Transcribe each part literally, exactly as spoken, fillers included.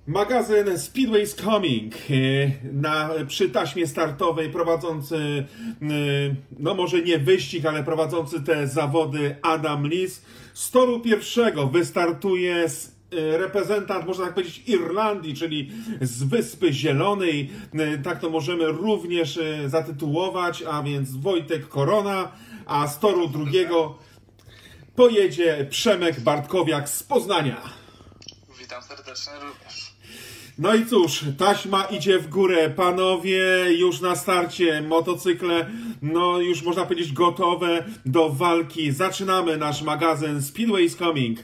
Magazyn Speedway's Coming na, przy taśmie startowej prowadzący, no może nie wyścig, ale prowadzący te zawody Adam Lis. Z toru pierwszego wystartuje z reprezentant, można tak powiedzieć, Irlandii, czyli z Wyspy Zielonej. Tak to możemy również zatytułować, a więc Wojtek Korona, a z toru drugiego pojedzie Przemek Bartkowiak z Poznania. Witam serdecznie również. No i cóż, taśma idzie w górę, panowie, już na starcie, motocykle, no już można powiedzieć gotowe do walki. Zaczynamy nasz magazyn Speedway's Coming.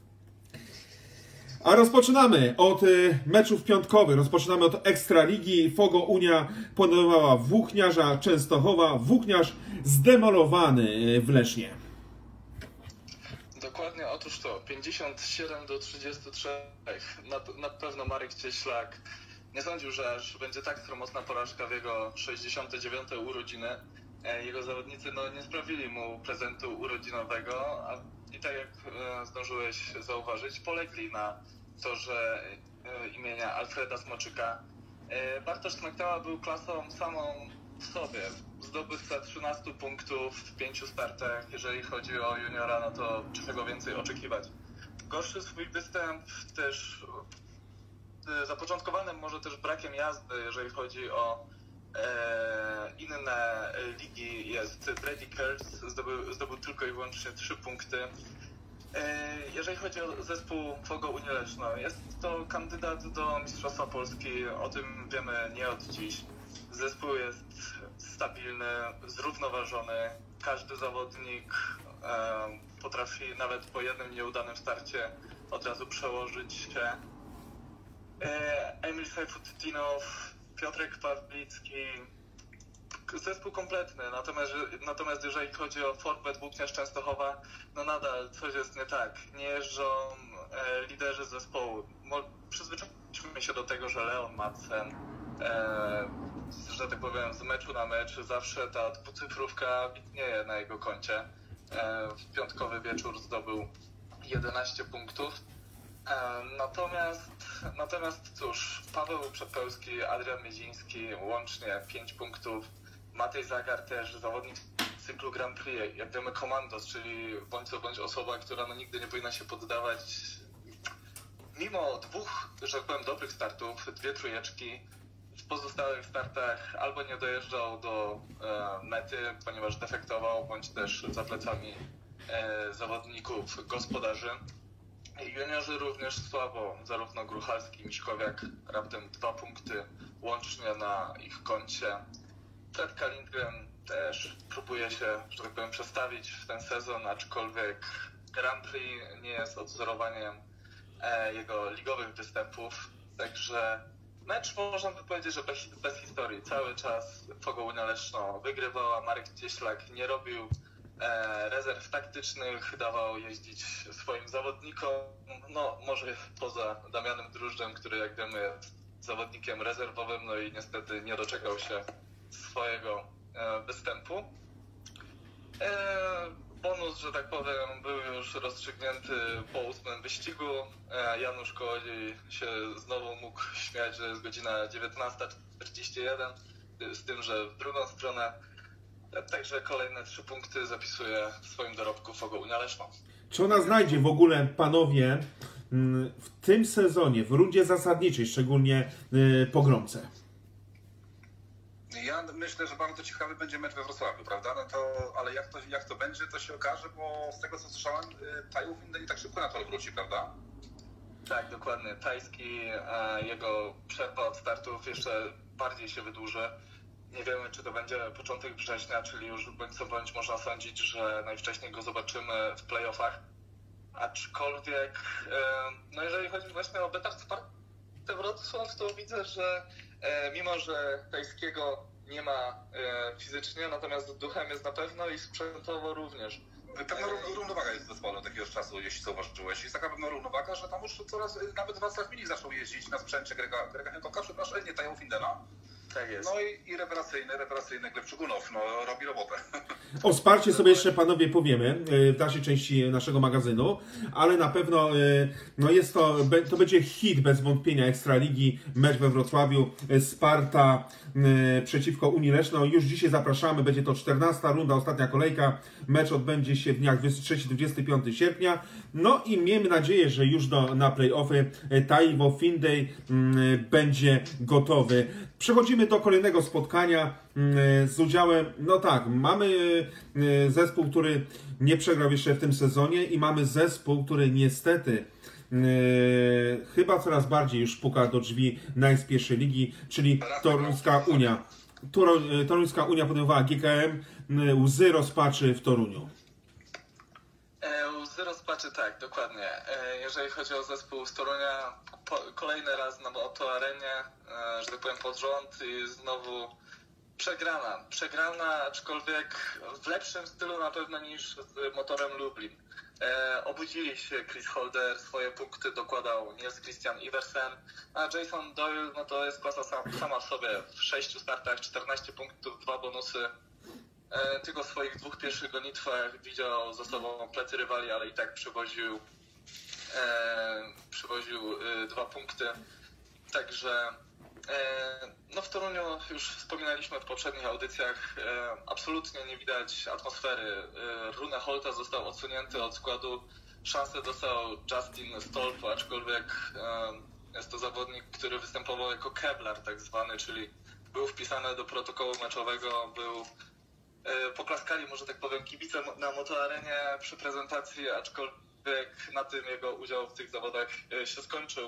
A rozpoczynamy od y, meczów piątkowych, rozpoczynamy od Ekstraligi. Fogo Unia pokonywała Włókniarza Częstochowa, Włókniarz zdemolowany w Lesznie. Dokładnie, otóż to, pięćdziesiąt siedem do trzydziestu trzech. Na, na pewno Marek Cieślak nie sądził, że aż będzie tak mocna porażka w jego sześćdziesiąte dziewiąte urodziny. Jego zawodnicy no, nie sprawili mu prezentu urodzinowego, a i tak jak e, zdążyłeś zauważyć, polegli na torze e, imienia Alfreda Smoczyka. E, Bartosz Smektała był klasą samą w sobie. Zdobywca trzynastu punktów w pięciu startach. Jeżeli chodzi o juniora, no to czego więcej oczekiwać. Gorszy swój występ też e, zapoczątkowany może też brakiem jazdy, jeżeli chodzi o e, inne ligi, jest Brady Kurtz, zdobył, zdobył tylko i wyłącznie trzy punkty. E, jeżeli chodzi o zespół Fogo Unia Leszno, jest to kandydat do Mistrzostwa Polski, o tym wiemy nie od dziś. Zespół jest stabilny, zrównoważony, każdy zawodnik e, potrafi nawet po jednym nieudanym starcie od razu przełożyć się. E, Emil Sajfutdinow, Piotrek Pawlicki, zespół kompletny, natomiast, natomiast jeżeli chodzi o formę Włókniarz Częstochowa, no nadal coś jest nie tak. Nie jeżdżą e, liderzy zespołu. Mo, przyzwyczailiśmy się do tego, że Leon Madsen, e, że tak powiem, z meczu na mecz zawsze ta dwucyfrówka widnieje na jego koncie. E, w piątkowy wieczór zdobył jedenaście punktów. Natomiast, natomiast cóż, Paweł Przepełski, Adrian Miedziński łącznie pięć punktów, Matej Zagar też, zawodnik z cyklu Grand Prix, jak wiemy Komandos, czyli bądź co bądź osoba, która no nigdy nie powinna się poddawać. Mimo dwóch, że tak powiem, dobrych startów, dwie trójeczki, w pozostałych startach albo nie dojeżdżał do e, mety, ponieważ defektował, bądź też za plecami e, zawodników gospodarzy. Juniorzy również słabo, zarówno Gruchalski i Miśkowiak, raptem dwa punkty łącznie na ich koncie. Ted Kalindgren też próbuje się, że tak powiem, przestawić w ten sezon, aczkolwiek Grand Prix nie jest odwzorowaniem e, jego ligowych występów, także mecz można by powiedzieć, że bez, bez historii. Cały czas Fogo Unia Leszno wygrywała, Marek Cieślak nie robił E, rezerw taktycznych, dawał jeździć swoim zawodnikom, no może poza Damianem Drużdżem, który jak wiemy jest zawodnikiem rezerwowym, no i niestety nie doczekał się swojego e, występu. E, bonus, że tak powiem, był już rozstrzygnięty po ósmym wyścigu. E, Janusz Kołodziej się znowu mógł śmiać, że jest godzina dziewiętnasta czterdzieści jeden, z tym, że w drugą stronę. Także kolejne trzy punkty zapisuje w swoim dorobku Fogo Unia Leszno. Czy ona znajdzie w ogóle, panowie, w tym sezonie, w rundzie zasadniczej, szczególnie pogromcę? Ja myślę, że bardzo ciekawy będzie mecz we Wrocławiu, prawda? No to, ale jak to, jak to będzie, to się okaże, bo z tego co słyszałem, Tajów nie tak szybko na to wróci, prawda? Tak, dokładnie. Tajski, jego przerwa od startów jeszcze bardziej się wydłuży. Nie wiemy, czy to będzie początek września, czyli już bądź co bądź można sądzić, że najwcześniej go zobaczymy w playoffach. Aczkolwiek, no jeżeli chodzi właśnie o Betard Spartę Wrocław, to widzę, że mimo, że Tajskiego nie ma fizycznie, natomiast duchem jest na pewno i sprzętowo również. Pewna równowaga jest w zespole od jakiegoś czasu, jeśli zauważyłeś. Jest taka pewna równowaga, że tam już coraz, nawet Wacław Milik zaczął jeździć na sprzęcie Grega, Grega Hancocka, przepraszam, nie Tają Findena. Tak jest. No i, i rewelacyjny, rewelacyjny Gleb Czugunow, no robi robotę. O wsparcie sobie jeszcze, panowie, powiemy w dalszej części naszego magazynu, ale na pewno no jest to, to będzie hit bez wątpienia Ekstraligi, mecz we Wrocławiu, Sparta przeciwko Unii Leszno. Już dzisiaj zapraszamy, będzie to czternasta runda, ostatnia kolejka. Mecz odbędzie się w dniach dwudziestego trzeciego do dwudziestego piątego sierpnia. No i miejmy nadzieję, że już do, na play-offy Taiwo Findey będzie gotowy. Przechodzimy do kolejnego spotkania z udziałem, no tak, mamy zespół, który nie przegrał jeszcze w tym sezonie i mamy zespół, który niestety yy, chyba coraz bardziej już puka do drzwi najspierszej ligi, czyli Toruńska Unia. Toruńska Unia podejmowała G K M, łzy rozpaczy w Toruniu. Łzy rozpaczy, tak, dokładnie. Jeżeli chodzi o zespół z Torunia, kolejny raz na Motoarenie, że tak powiem pod rząd i znowu przegrana. Przegrana, aczkolwiek w lepszym stylu na pewno niż z Motorem Lublin. E, obudzili się, Chris Holder swoje punkty dokładał Niels Christian Iversen, a Jason Doyle, no to jest klasa sam, sama w sobie. W sześciu startach czternaście punktów, dwa bonusy. E, tylko w swoich dwóch pierwszych gonitwach widział za sobą plecy rywali, ale i tak przywoził, e, przywoził e, dwa punkty. Także no w Toruniu już wspominaliśmy w poprzednich audycjach, absolutnie nie widać atmosfery. Rune Holta został odsunięty od składu, szansę dostał Justin Stolp, aczkolwiek jest to zawodnik, który występował jako Kevlar tak zwany, czyli był wpisany do protokołu meczowego, był, poklaskali, może tak powiem, kibice na Motoarenie przy prezentacji, aczkolwiek na tym jego udział w tych zawodach się skończył.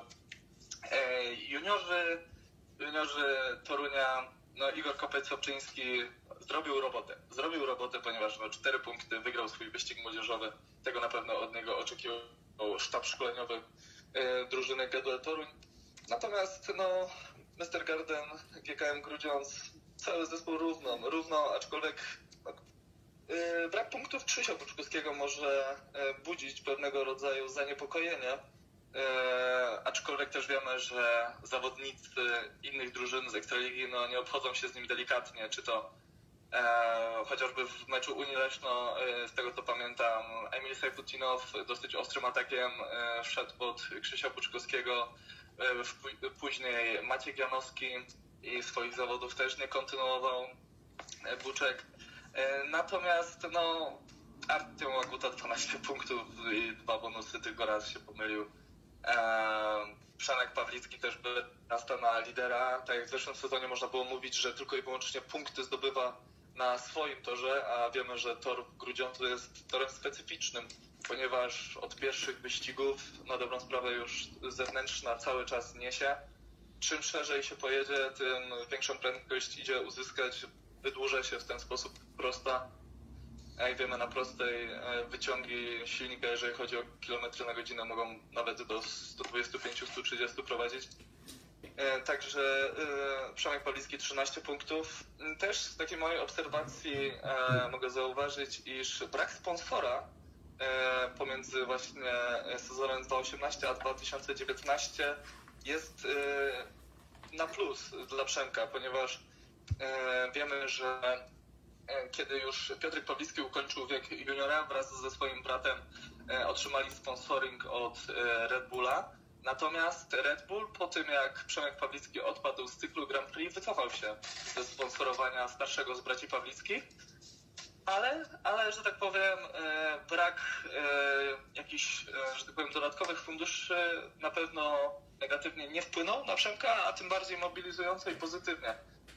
Juniorzy Juniorzy Torunia, no Igor Kopeć-Sobczyński zrobił robotę. Zrobił robotę, ponieważ no, cztery punkty, wygrał swój wyścig młodzieżowy. Tego na pewno od niego oczekiwał sztab szkoleniowy e, drużyny Gadwell Toruń. Natomiast no, mister Garden, G K M Grudziądz, cały zespół równo, równo aczkolwiek no, e, brak punktów Krzysia Buczkowskiego może e, budzić pewnego rodzaju zaniepokojenie. E, aczkolwiek też wiemy, że zawodnicy innych drużyn z Ekstraligi no, nie obchodzą się z nim delikatnie, czy to e, chociażby w meczu Unii Leszno, e, z tego co pamiętam, Emil Sejfutinow dosyć ostrym atakiem e, wszedł pod Krzysia Buczkowskiego, e, w, później Maciek Janowski i swoich zawodów też nie kontynuował e, Buczek. E, natomiast no, Artyom Łaguta dwanaście punktów i dwa bonusy, tylko raz się pomylił. Przemek Pawlicki też wyrasta na lidera. Tak jak w zeszłym sezonie można było mówić, że tylko i wyłącznie punkty zdobywa na swoim torze, a wiemy, że tor w Grudziądzu jest torem specyficznym, ponieważ od pierwszych wyścigów na dobrą sprawę już zewnętrzna cały czas niesie. Czym szerzej się pojedzie, tym większą prędkość idzie uzyskać, wydłuża się w ten sposób prosta. Jak wiemy, na prostej wyciągi silnika, jeżeli chodzi o kilometry na godzinę, mogą nawet do sto dwadzieścia pięć do stu trzydziestu prowadzić. Także Przemek Pawlicki trzynaście punktów. Też z takiej mojej obserwacji mogę zauważyć, iż brak sponsora pomiędzy właśnie sezonem dwa tysiące osiemnastym a dwa tysiące dziewiętnastym jest na plus dla Przemka, ponieważ wiemy, że kiedy już Piotrek Pawlicki ukończył wiek juniora, wraz ze swoim bratem otrzymali sponsoring od Red Bulla. Natomiast Red Bull po tym, jak Przemek Pawlicki odpadł z cyklu Grand Prix, wycofał się ze sponsorowania starszego z braci Pawlickich. Ale, ale, że tak powiem, brak jakichś, że tak powiem, dodatkowych funduszy na pewno negatywnie nie wpłynął na Przemka, a tym bardziej mobilizująco i pozytywnie.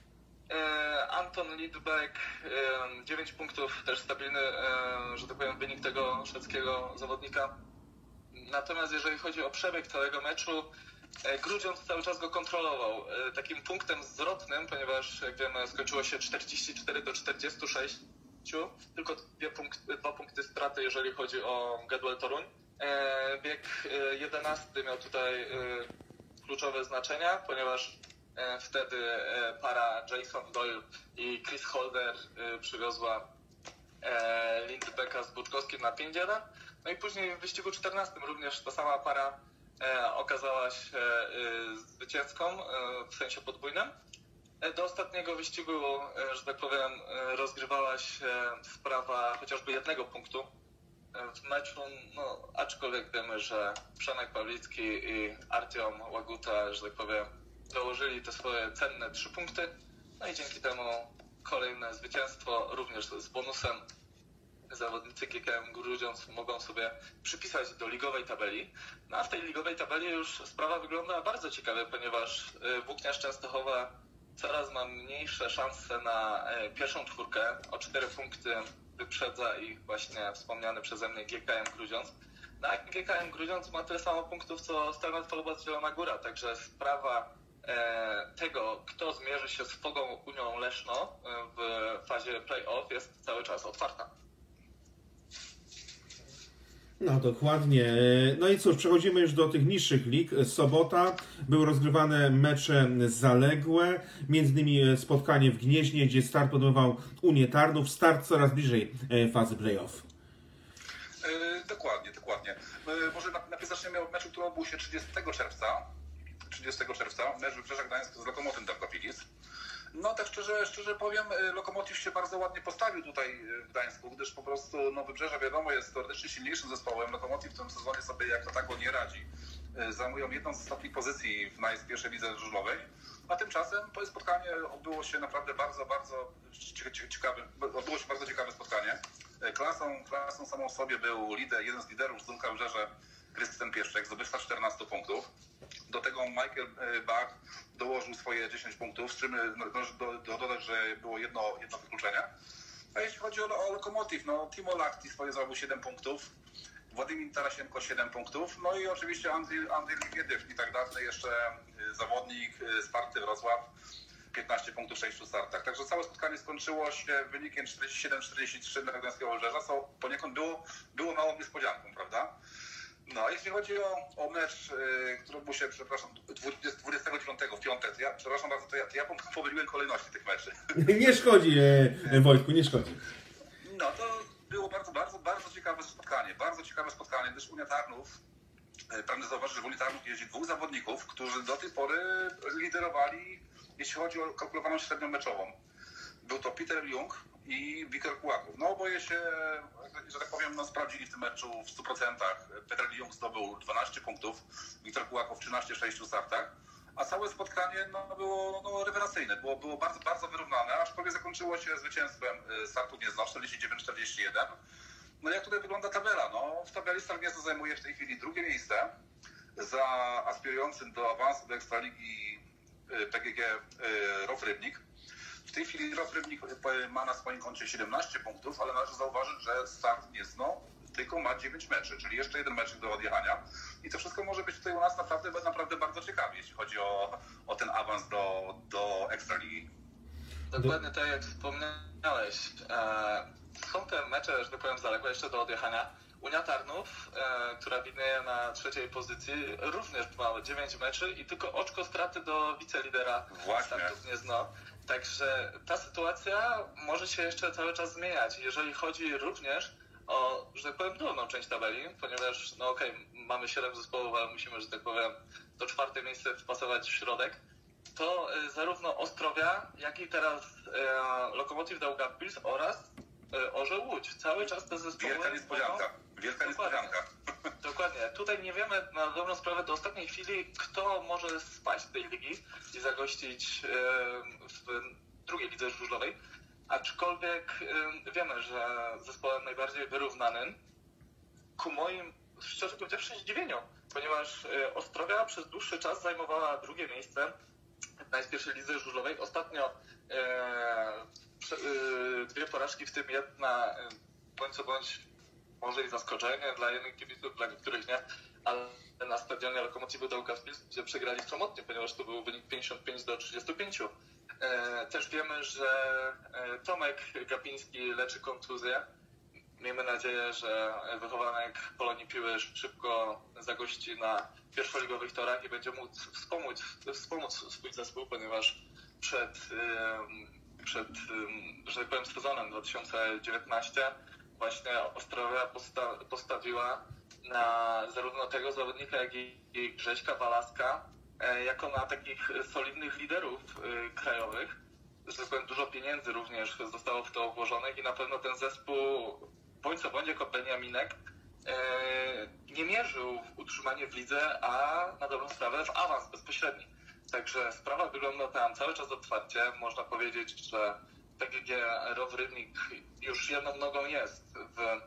Anton Lidbeck, dziewięć punktów, też stabilny, że tak powiem, wynik tego szwedzkiego zawodnika. Natomiast jeżeli chodzi o przebieg całego meczu, Grudziądz cały czas go kontrolował. Takim punktem zwrotnym, ponieważ jak wiemy skończyło się czterdzieści cztery do czterdziestu sześciu, tylko dwie punkty, dwa punkty straty, jeżeli chodzi o Gadwell Toruń. Bieg jedenasty miał tutaj kluczowe znaczenia, ponieważ wtedy para Jason Doyle i Chris Holder przywiozła Lindbecka z Buczkowskim na pięć jeden. No i później w wyścigu czternastym również ta sama para okazała się zwycięską w sensie podwójnym. Do ostatniego wyścigu, że tak powiem, rozgrywała się sprawa chociażby jednego punktu w meczu, no, aczkolwiek wiemy, że Przemek Pawlicki i Artiom Łaguta, że tak powiem, dołożyli te swoje cenne trzy punkty, no i dzięki temu kolejne zwycięstwo, również z bonusem. Zawodnicy G K M Grudziądz mogą sobie przypisać do ligowej tabeli. No a w tej ligowej tabeli już sprawa wygląda bardzo ciekawie, ponieważ Włókniarz Częstochowa coraz ma mniejsze szanse na pierwszą czwórkę. O cztery punkty wyprzedza ich właśnie wspomniany przeze mnie G K M Grudziądz. No a G K M Grudziądz ma tyle samo punktów co Stalnat Polubad Zielona Góra, także sprawa e, tego, kto zmierzy się z Fogą Unią Leszno w fazie play-off jest cały czas otwarta. No dokładnie. No i cóż, przechodzimy już do tych niższych lig. Sobota były rozgrywane mecze zaległe, między innymi spotkanie w Gnieźnie, gdzie start podejmował Unię Tarnów. Start coraz bliżej fazy play-off. Yy, dokładnie, dokładnie. Yy, może najpierw zaczniemy od meczu, który odbył się trzydziestego czerwca. trzydziestego czerwca, mecz Wybrzeża Gdańsk z Lokomotem Tarkowicz. No tak szczerze, szczerze powiem, Lokomotiv się bardzo ładnie postawił tutaj w Gdańsku, gdyż po prostu no, Wybrzeże wiadomo jest teoretycznie silniejszym zespołem. Lokomotiv w tym sezonie sobie jako tako nie radzi. Zajmują jedną z ostatnich pozycji w naj pierwszej lidze żużlowej, a tymczasem to spotkanie odbyło się naprawdę bardzo, bardzo ciekawe, odbyło się bardzo ciekawe spotkanie. Klasą, klasą samą w sobie był lider, jeden z liderów z Dunka Wybrzeże, Krystian Pieszczek, zdobywca czternastu punktów. Do tego Michael Bach dołożył swoje dziesięć punktów, z czym należy do, do, dodać, że było jedno, jedno wykluczenie. A jeśli chodzi o, o Lokomotiv, no Timo Lachti swoje zrobił siedem punktów, Władimir Tarasienko siedem punktów, no i oczywiście Andrzej, Andrzej Liwiediew i tak dalej, jeszcze zawodnik Sparty Wrocław, piętnaście punktów w sześciu startach. Także całe spotkanie skończyło się wynikiem czterdzieści siedem czterdzieści trzy dla Gdańskiego Wybrzeża, co poniekąd było, było małą niespodzianką, prawda? No, jeśli chodzi o, o mecz, yy, który odbył się, przepraszam, dwudziestego dziewiątego w piątek, ja, przepraszam bardzo, to ja, to ja pomyliłem kolejności tych meczy. Nie szkodzi, e, Wojtku, nie szkodzi. No, to było bardzo, bardzo, bardzo ciekawe spotkanie, bardzo ciekawe spotkanie, gdyż Unia Tarnów, yy, pragnę zauważyć, że w Unii Tarnów jeździ dwóch zawodników, którzy do tej pory liderowali, jeśli chodzi o kalkulowaną średnią meczową. Był to Peter Jung i Wiktor Kułaków. No oboje się, że tak powiem, no, sprawdzili w tym meczu w stu procentach. Peter Jung zdobył dwanaście punktów, Wiktor Kułaków trzynaście w sześciu startach, a całe spotkanie no, było no, rewelacyjne, było, było bardzo, bardzo wyrównane, aczkolwiek zakończyło się zwycięstwem Startu Gniezno czterdzieści dziewięć czterdzieści jeden. No jak tutaj wygląda tabela? No w tabeli Start Gniezno zajmuje w tej chwili drugie miejsce za aspirującym do awansu do Ekstraligi P G G Row Rybnik. W tej chwili Row Rybnik ma na swoim koncie siedemnaście punktów, ale należy zauważyć, że Start Gniezno tylko ma dziewięć meczy, czyli jeszcze jeden mecz do odjechania. I to wszystko może być tutaj u nas naprawdę, naprawdę bardzo ciekawe, jeśli chodzi o, o ten awans do, do Ekstraligi. Dokładnie tak jak wspomniałeś. Są te mecze, że tak powiem, zaległe jeszcze do odjechania. Unia Tarnów, e, która widnieje na trzeciej pozycji, również ma dziewięć meczy i tylko oczko straty do wicelidera Startu Gniezno. Także ta sytuacja może się jeszcze cały czas zmieniać. Jeżeli chodzi również o, że tak powiem, dolną część tabeli, ponieważ, no okej, okay, mamy siedem zespołów, ale musimy, że tak powiem, do czwarte miejsce wpasować w środek, to e, zarówno Ostrowia, jak i teraz e, Lokomotiv Daugavpils oraz e, Orzeł Łódź. Cały czas te zespoły... Wielka niespodzianka. Wielka niespodzianka. Dokładnie. Tutaj nie wiemy na dobrą sprawę do ostatniej chwili, kto może spaść z tej ligi i zagościć w drugiej lidze żużlowej. Aczkolwiek wiemy, że zespołem najbardziej wyrównanym, ku moim, szczerze powiedziawszy, zdziwieniu, ponieważ Ostrowia przez dłuższy czas zajmowała drugie miejsce w najpierwszej lidze żużlowej. Ostatnio dwie porażki, w tym jedna, bądź co bądź, może i zaskoczenie dla jednych kibiców, dla niektórych nie, ale na stadionie Lokomotivu Daugavpils, gdzie przegrali skromotnie, ponieważ to był wynik pięćdziesiąt pięć do trzydziestu pięciu. E, też wiemy, że Tomek Gapiński leczy kontuzję. Miejmy nadzieję, że wychowanek Polonii Piły szybko zagości na pierwszoligowych torach i będzie móc wspomóc, wspomóc swój zespół, ponieważ przed, przed że tak powiem, sezonem dwa tysiące dziewiętnastym właśnie Ostrowia posta- postawiła na zarówno tego zawodnika, jak i Grześka Walaska jako na takich solidnych liderów krajowych. Że tak powiem, dużo pieniędzy również zostało w to włożonych i na pewno ten zespół, bądź co bądź jako Beniaminek, nie mierzył w utrzymanie w lidze, a na dobrą sprawę w awans bezpośredni. Także sprawa wygląda tam cały czas otwarcie. Można powiedzieć, że P G G Row Rybnik już jedną nogą jest w,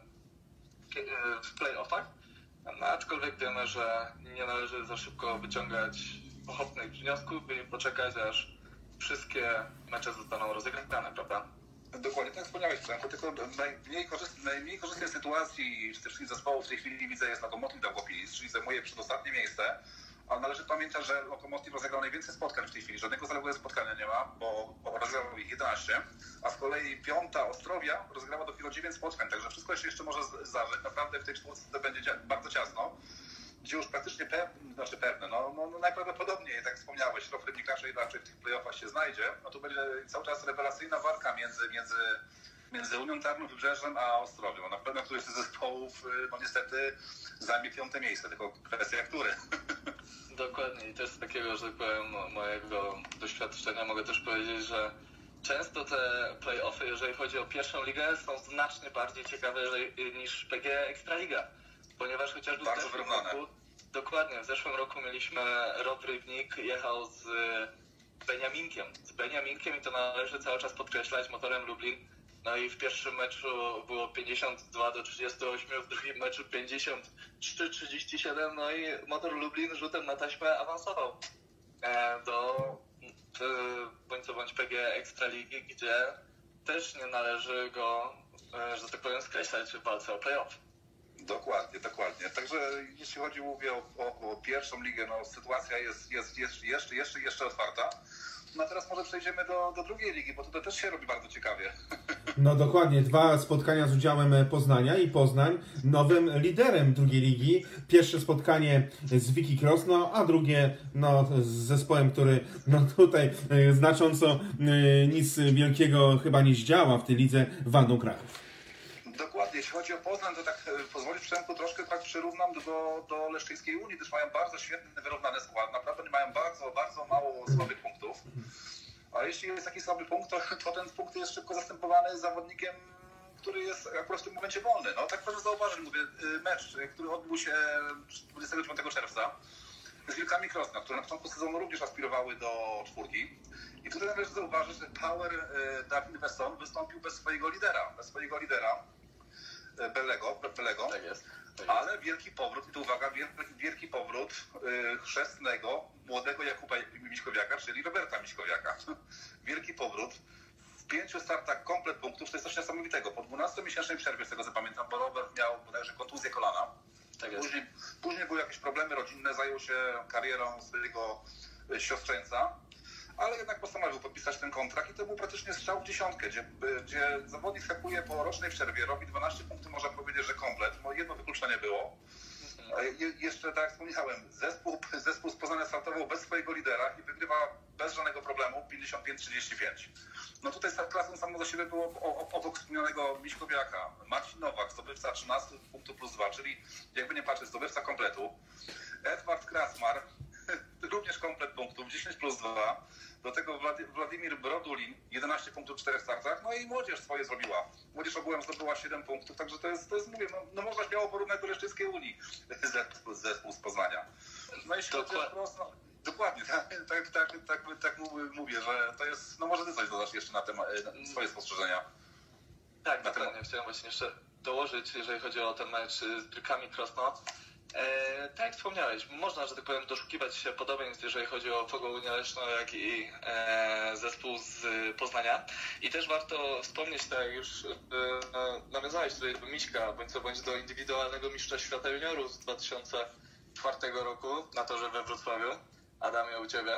w play-offach, no, aczkolwiek wiemy, że nie należy za szybko wyciągać pochopnych wniosków, by poczekać, aż wszystkie mecze zostaną rozegrane, prawda? Dokładnie, tak jak wspomniałeś, Przemku, tylko najmniej, korzyst, najmniej korzystnej sytuacji w tych zespołów w tej chwili widzę jest Lokomotiv Daugavpils, czyli zajmuje przedostatnie miejsce, ale należy pamiętać, że Lokomotiv rozegrał najwięcej spotkań w tej chwili, żadnego zaległego spotkania nie ma, bo, bo rozegrał ich jedenaście, a z kolei piąta Ostrowia rozegrała dopiero dziewięć spotkań, także wszystko się jeszcze może zdarzyć, naprawdę w tej czwórce będzie bardzo ciasno, gdzie już praktycznie pewne, znaczy pewne, no, no, no najprawdopodobniej, tak jak wspomniałeś, Row Rybnik raczej, raczej w tych playoffach się znajdzie, no to będzie cały czas rewelacyjna walka między, między, między Unią Tarnów, Wybrzeżem a Ostrowią. Na pewno któryś z zespołów, no niestety, zajmie piąte miejsce, tylko kwestia który. Dokładnie i też z takiego, że tak powiem, mojego doświadczenia mogę też powiedzieć, że często te play-offy, jeżeli chodzi o pierwszą ligę, są znacznie bardziej ciekawe niż P G Ekstraliga. Ponieważ chociażby bardzo w zeszłym wyrównane. roku, dokładnie, w zeszłym roku mieliśmy Row Rybnik jechał z Beniaminkiem. Z Beniaminkiem i to należy cały czas podkreślać, Motorem Lublin. No i w pierwszym meczu było pięćdziesiąt dwa do trzydziestu ośmiu, w drugim meczu pięćdziesiąt trzy do trzydziestu siedmiu, no i Motor Lublin rzutem na taśmę awansował do bądź co bądź P G Ekstraligi, gdzie też nie należy go, że tak powiem, skreślać w walce o play-off. Dokładnie, dokładnie. Także jeśli chodzi mówię o, o, o pierwszą ligę, no sytuacja jest, jest, jest jeszcze, jeszcze, jeszcze otwarta. No a teraz może przejdziemy do, do drugiej ligi, bo tutaj też się robi bardzo ciekawie. No dokładnie, dwa spotkania z udziałem Poznania i Poznań nowym liderem drugiej ligi. Pierwsze spotkanie z Wiki Krosno, a drugie no, z zespołem, który no, tutaj e, znacząco e, nic wielkiego chyba nie zdziała w tej lidze, Wandą Kraków. Dokładnie, jeśli chodzi o Poznań, to tak pozwolisz Przemku, troszkę tak przyrównam do, do Leszczyńskiej Unii, gdyż mają bardzo świetny, wyrównany skład, naprawdę mają bardzo, bardzo mało słabych punktów. A jeśli jest taki słaby punkt, to, to ten punkt jest szybko zastępowany zawodnikiem, który jest akurat w tym momencie wolny. No tak proszę zauważyć, mówię, mecz, który odbył się dwudziestego dziewiątego czerwca z Wilkami Krosno, które na początku sezonu również aspirowały do czwórki. I tutaj należy zauważyć, że Power Dawid Wesson wystąpił bez swojego lidera, bez swojego lidera Belego, Belego. Tak jest. Tak Ale jest. Wielki powrót, i to uwaga, wielki, wielki powrót y, chrzestnego, młodego Jakuba Miśkowiaka, czyli Roberta Miśkowiaka. Wielki powrót. W pięciu startach komplet punktów, to jest coś niesamowitego. Po dwunastomiesięcznej przerwie, z tego co pamiętam, bo Robert miał bodajże kontuzję kolana. Tak jest. Później, później były jakieś problemy rodzinne, zajął się karierą swojego siostrzeńca. Ale jednak postanowił podpisać ten kontrakt i to był praktycznie strzał w dziesiątkę, gdzie, gdzie zawodnik skakuje po rocznej przerwie, robi dwanaście punktów, można powiedzieć, że komplet, bo jedno wykluczenie było. Je, jeszcze tak jak wspomniałem, zespół, zespół z Poznania startował bez swojego lidera i wygrywa bez żadnego problemu pięćdziesiąt pięć trzydzieści pięć. No tutaj start klasą samo do siebie było obok wspomnianego Miśkowiaka. Marcin Nowak, zdobywca trzynaście punktów plus dwa, czyli jakby nie patrzeć, zdobywca kompletu. Edward Krasmar, również komplet punktów, dziesięć plus dwa. Do tego Władimir Brodulin, jedenaście punktów w czterech startach. No i młodzież swoje zrobiła. Młodzież ogółem zdobyła siedem punktów, także to jest, to jest mówię, no, no można śmiało porównać do Leszczyńskiej Unii zespół, zespół z Poznania. No jeśli chodzi o Krosno, dokładnie, tak, tak, tak, tak, tak mówię, że to jest, no może ty coś dodasz jeszcze na temat, na swoje spostrzeżenia. Tak, dokładnie. Chciałem właśnie jeszcze dołożyć, jeżeli chodzi o ten mecz z Wilkami Krosno. E, tak jak wspomniałeś, można, że tak powiem, doszukiwać się podobieństw, jeżeli chodzi o Fogą Unię Leszno, jak i e, zespół z Poznania. I też warto wspomnieć, tak jak już e, nawiązałeś tutaj do Miśka, bądź co bądź do indywidualnego mistrza świata juniorów z dwa tysiące czwartego roku na torze we Wrocławiu. Adamie, u Ciebie.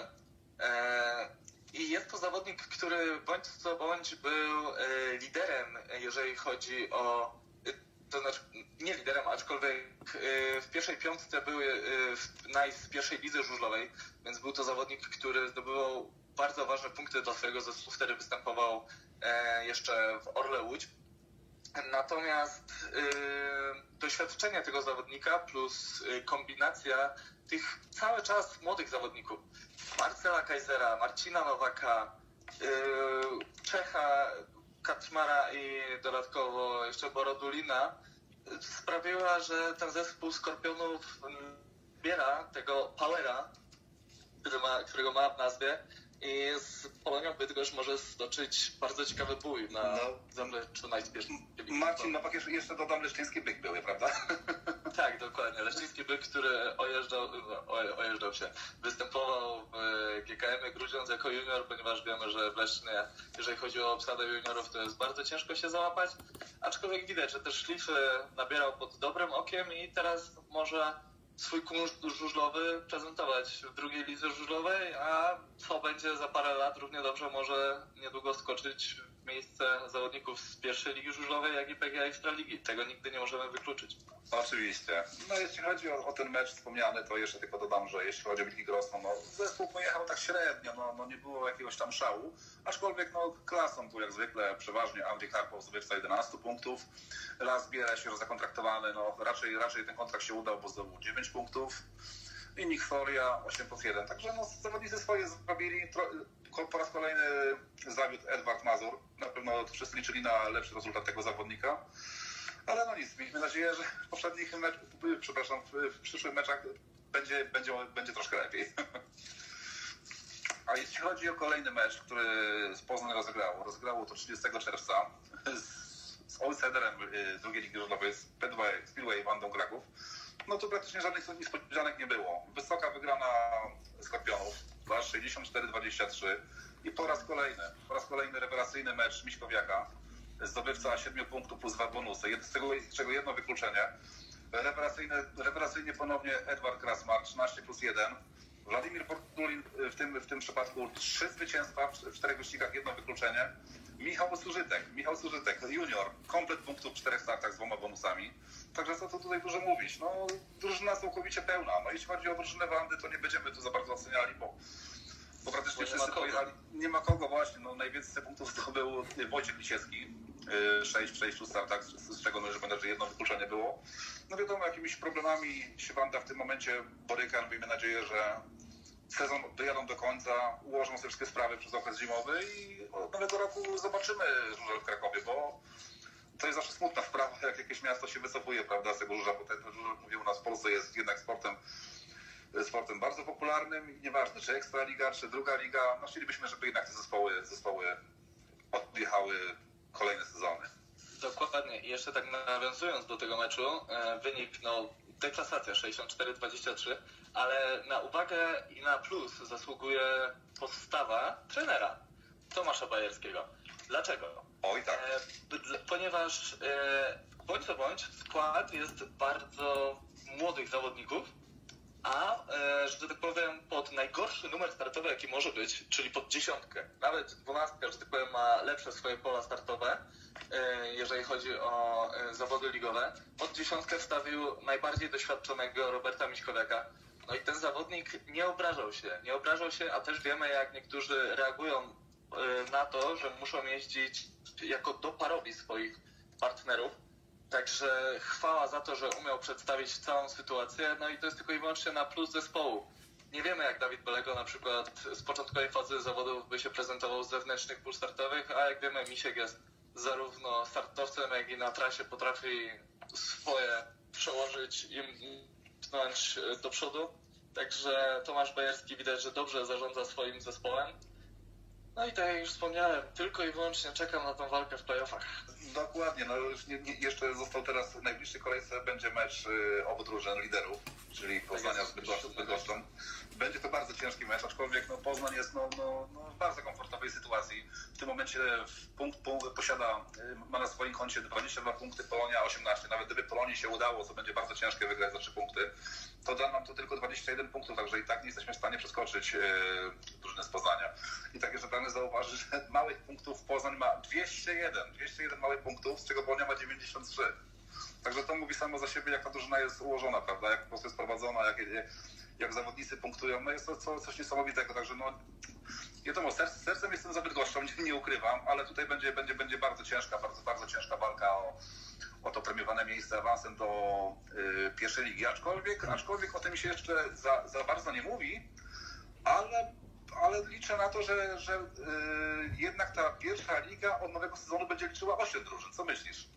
E, I jest to zawodnik, który bądź co bądź był e, liderem, jeżeli chodzi o to znaczy nie liderem, aczkolwiek w pierwszej piątce był w Nice w pierwszej lidze żużlowej, więc był to zawodnik, który zdobywał bardzo ważne punkty dla swojego zespołu, wtedy występował jeszcze w Orle Łódź. Natomiast yy, doświadczenie tego zawodnika plus yy, kombinacja tych cały czas młodych zawodników, Marcela Kaisera, Marcina Nowaka, yy, Czecha, Kaczmara i dodatkowo jeszcze Borodulina, yy, sprawiła, że ten zespół Skorpionów zbiera tego powera, który ma, którego ma w nazwie, i z Polonią Bydgoszcz może stoczyć bardzo ciekawy bój na no. Zamleczu najspieszniej. Marcin Nowak, jeszcze dodam, Leszczyński Byk były, prawda? Tak, dokładnie. Leszczyński Byk, który ojeżdżał, ojeżdżał się, występował w G K M-ie Grudziądz jako junior, ponieważ wiemy, że w Leszczynie, jeżeli chodzi o obsadę juniorów, to jest bardzo ciężko się załapać, aczkolwiek widać, że też szlify nabierał pod dobrym okiem i teraz może swój kunszt żużlowy prezentować w drugiej lidze żużlowej, a co będzie za parę lat, równie dobrze może niedługo skoczyć w miejsce zawodników z pierwszej ligi żużlowej, jak i P G A Ekstraligi. Tego nigdy nie możemy wykluczyć. Oczywiście. No jeśli chodzi o, o ten mecz wspomniany, to jeszcze tylko dodam, że jeśli chodzi o Wilki Grossman, no zespół pojechał tak średnio, no, no nie było jakiegoś tam szału, aczkolwiek no klasą tu jak zwykle przeważnie Andrzej Karpow zdobywca jedenaście punktów, Las Bielesz już zakontraktowany, no raczej, raczej ten kontrakt się udał, bo zdobył dziewięć punktów i Nick Foria osiem plus jeden, także no zawodnicy swoje zrobili. Po raz kolejny zawiódł Edward Mazur, na pewno wszyscy liczyli na lepszy rezultat tego zawodnika. Ale no nic, miejmy nadzieję, że w poprzednich meczach, przepraszam, w przyszłych meczach będzie, będzie, będzie troszkę lepiej. A jeśli chodzi o kolejny mecz, który z Poznań rozegrało, rozegrało to trzydziestego czerwca z, z outsiderem drugiej ligi żużlowej, z Speedway Wandą Kraków, no to praktycznie żadnych niespodzianek nie było. Wysoka wygrana Skorpionów, sześćdziesiąt cztery dwadzieścia trzy i po raz kolejny, po raz kolejny rewelacyjny mecz Miśkowiaka, zdobywca siedmiu punktów plus dwa bonusy, z tego, z czego jedno wykluczenie. Rewelacyjnie, rewelacyjnie ponownie Edward Krasmar, trzynaście plus jeden. Władimir Bordulin w tym, w tym przypadku trzy zwycięstwa w czterech wyścigach, jedno wykluczenie. Michał Służytek, Michał Służytek, junior, komplet punktów w czterech startach z dwoma bonusami. Także co tu tutaj dużo mówić? No, drużyna całkowicie pełna. No, jeśli chodzi o drużynę Wandy, to nie będziemy tu za bardzo oceniali, bo Bo praktycznie wszyscy pojechali. Nie ma kogo właśnie. No, najwięcej punktów zdobył Wojciech Lisiecki. sześć w sześciu startach, z czego no, że będę, że jedno wykluczenie było. No wiadomo, jakimiś problemami się Wanda w tym momencie boryka. Miejmy nadzieję, że sezon dojadą do końca, ułożą sobie wszystkie sprawy przez okres zimowy i od nowego roku zobaczymy żużel w Krakowie, bo to jest zawsze smutna sprawa, jak jakieś miasto się wycofuje, prawda, z tego żużla, bo ten żużel, mówię, u nas w Polsce jest jednak sportem sportem bardzo popularnym i nieważne, czy Ekstraliga, czy druga liga, no chcielibyśmy, żeby jednak te zespoły, zespoły odjechały kolejne sezony. Dokładnie. I jeszcze tak nawiązując do tego meczu, wynik, no, deklasacja sześćdziesiąt cztery dwadzieścia trzy, ale na uwagę i na plus zasługuje postawa trenera Tomasza Bajerskiego. Dlaczego? Oj tak. E, ponieważ e, bądź co bądź skład jest bardzo młodych zawodników, a, e, że tak powiem, pod najgorszy numer startowy, jaki może być, czyli pod dziesiątkę. Nawet dwunastka, że tak powiem, ma lepsze swoje pola startowe, e, jeżeli chodzi o e, zawody ligowe. Pod dziesiątkę wstawił najbardziej doświadczonego Roberta Miśkowiaka. No i ten zawodnik nie obrażał się, nie obrażał się, a też wiemy, jak niektórzy reagują e, na to, że muszą jeździć jako doparowi swoich partnerów. Także chwała za to, że umiał przedstawić całą sytuację, no i to jest tylko i wyłącznie na plus zespołu. Nie wiemy, jak Dawid Belego na przykład z początkowej fazy zawodów by się prezentował z zewnętrznych pól startowych, a jak wiemy, Misiek jest zarówno startowcem, jak i na trasie potrafi swoje przełożyć i pchnąć do przodu. Także Tomasz Bajerski widać, że dobrze zarządza swoim zespołem. No i tak jak już wspomniałem, tylko i wyłącznie czekam na tą walkę w playoffach. Dokładnie, no już nie, nie, jeszcze został teraz w najbliższej kolejce będzie mecz y, obu drużyn liderów, czyli Poznania z Bydgoszczą. Będzie to bardzo ciężki mecz, aczkolwiek no, Poznań jest no, no, no, w bardzo komfortowej sytuacji. W tym momencie punkt, punkt posiada, y, ma na swoim koncie dwadzieścia dwa punkty, Polonia osiemnaście. Nawet gdyby Polonii się udało, co będzie bardzo ciężkie wygrać za trzy punkty, to da nam to tylko dwadzieścia jeden punktów, także i tak nie jesteśmy w stanie przeskoczyć yy, drużyny z Poznania. I tak jeszcze pragnę zauważyć, że małych punktów Poznań ma dwieście jeden, dwieście jeden małych punktów, z czego Polonia ma dziewięćdziesiąt trzy. Także to mówi samo za siebie, jak ta drużyna jest ułożona, prawda, jak po prostu jest prowadzona, jak, jak zawodnicy punktują, no jest to co, coś niesamowitego, także no wiadomo, serc, sercem jestem za Bydgoszczą, nie, nie ukrywam, ale tutaj będzie, będzie, będzie bardzo ciężka, bardzo, bardzo ciężka walka o, o to premiowane miejsce awansem do y, pierwszej ligi, aczkolwiek, aczkolwiek o tym się jeszcze za, za bardzo nie mówi, ale, ale liczę na to, że, że y, jednak ta pierwsza liga od nowego sezonu będzie liczyła osiem drużyn. Co myślisz?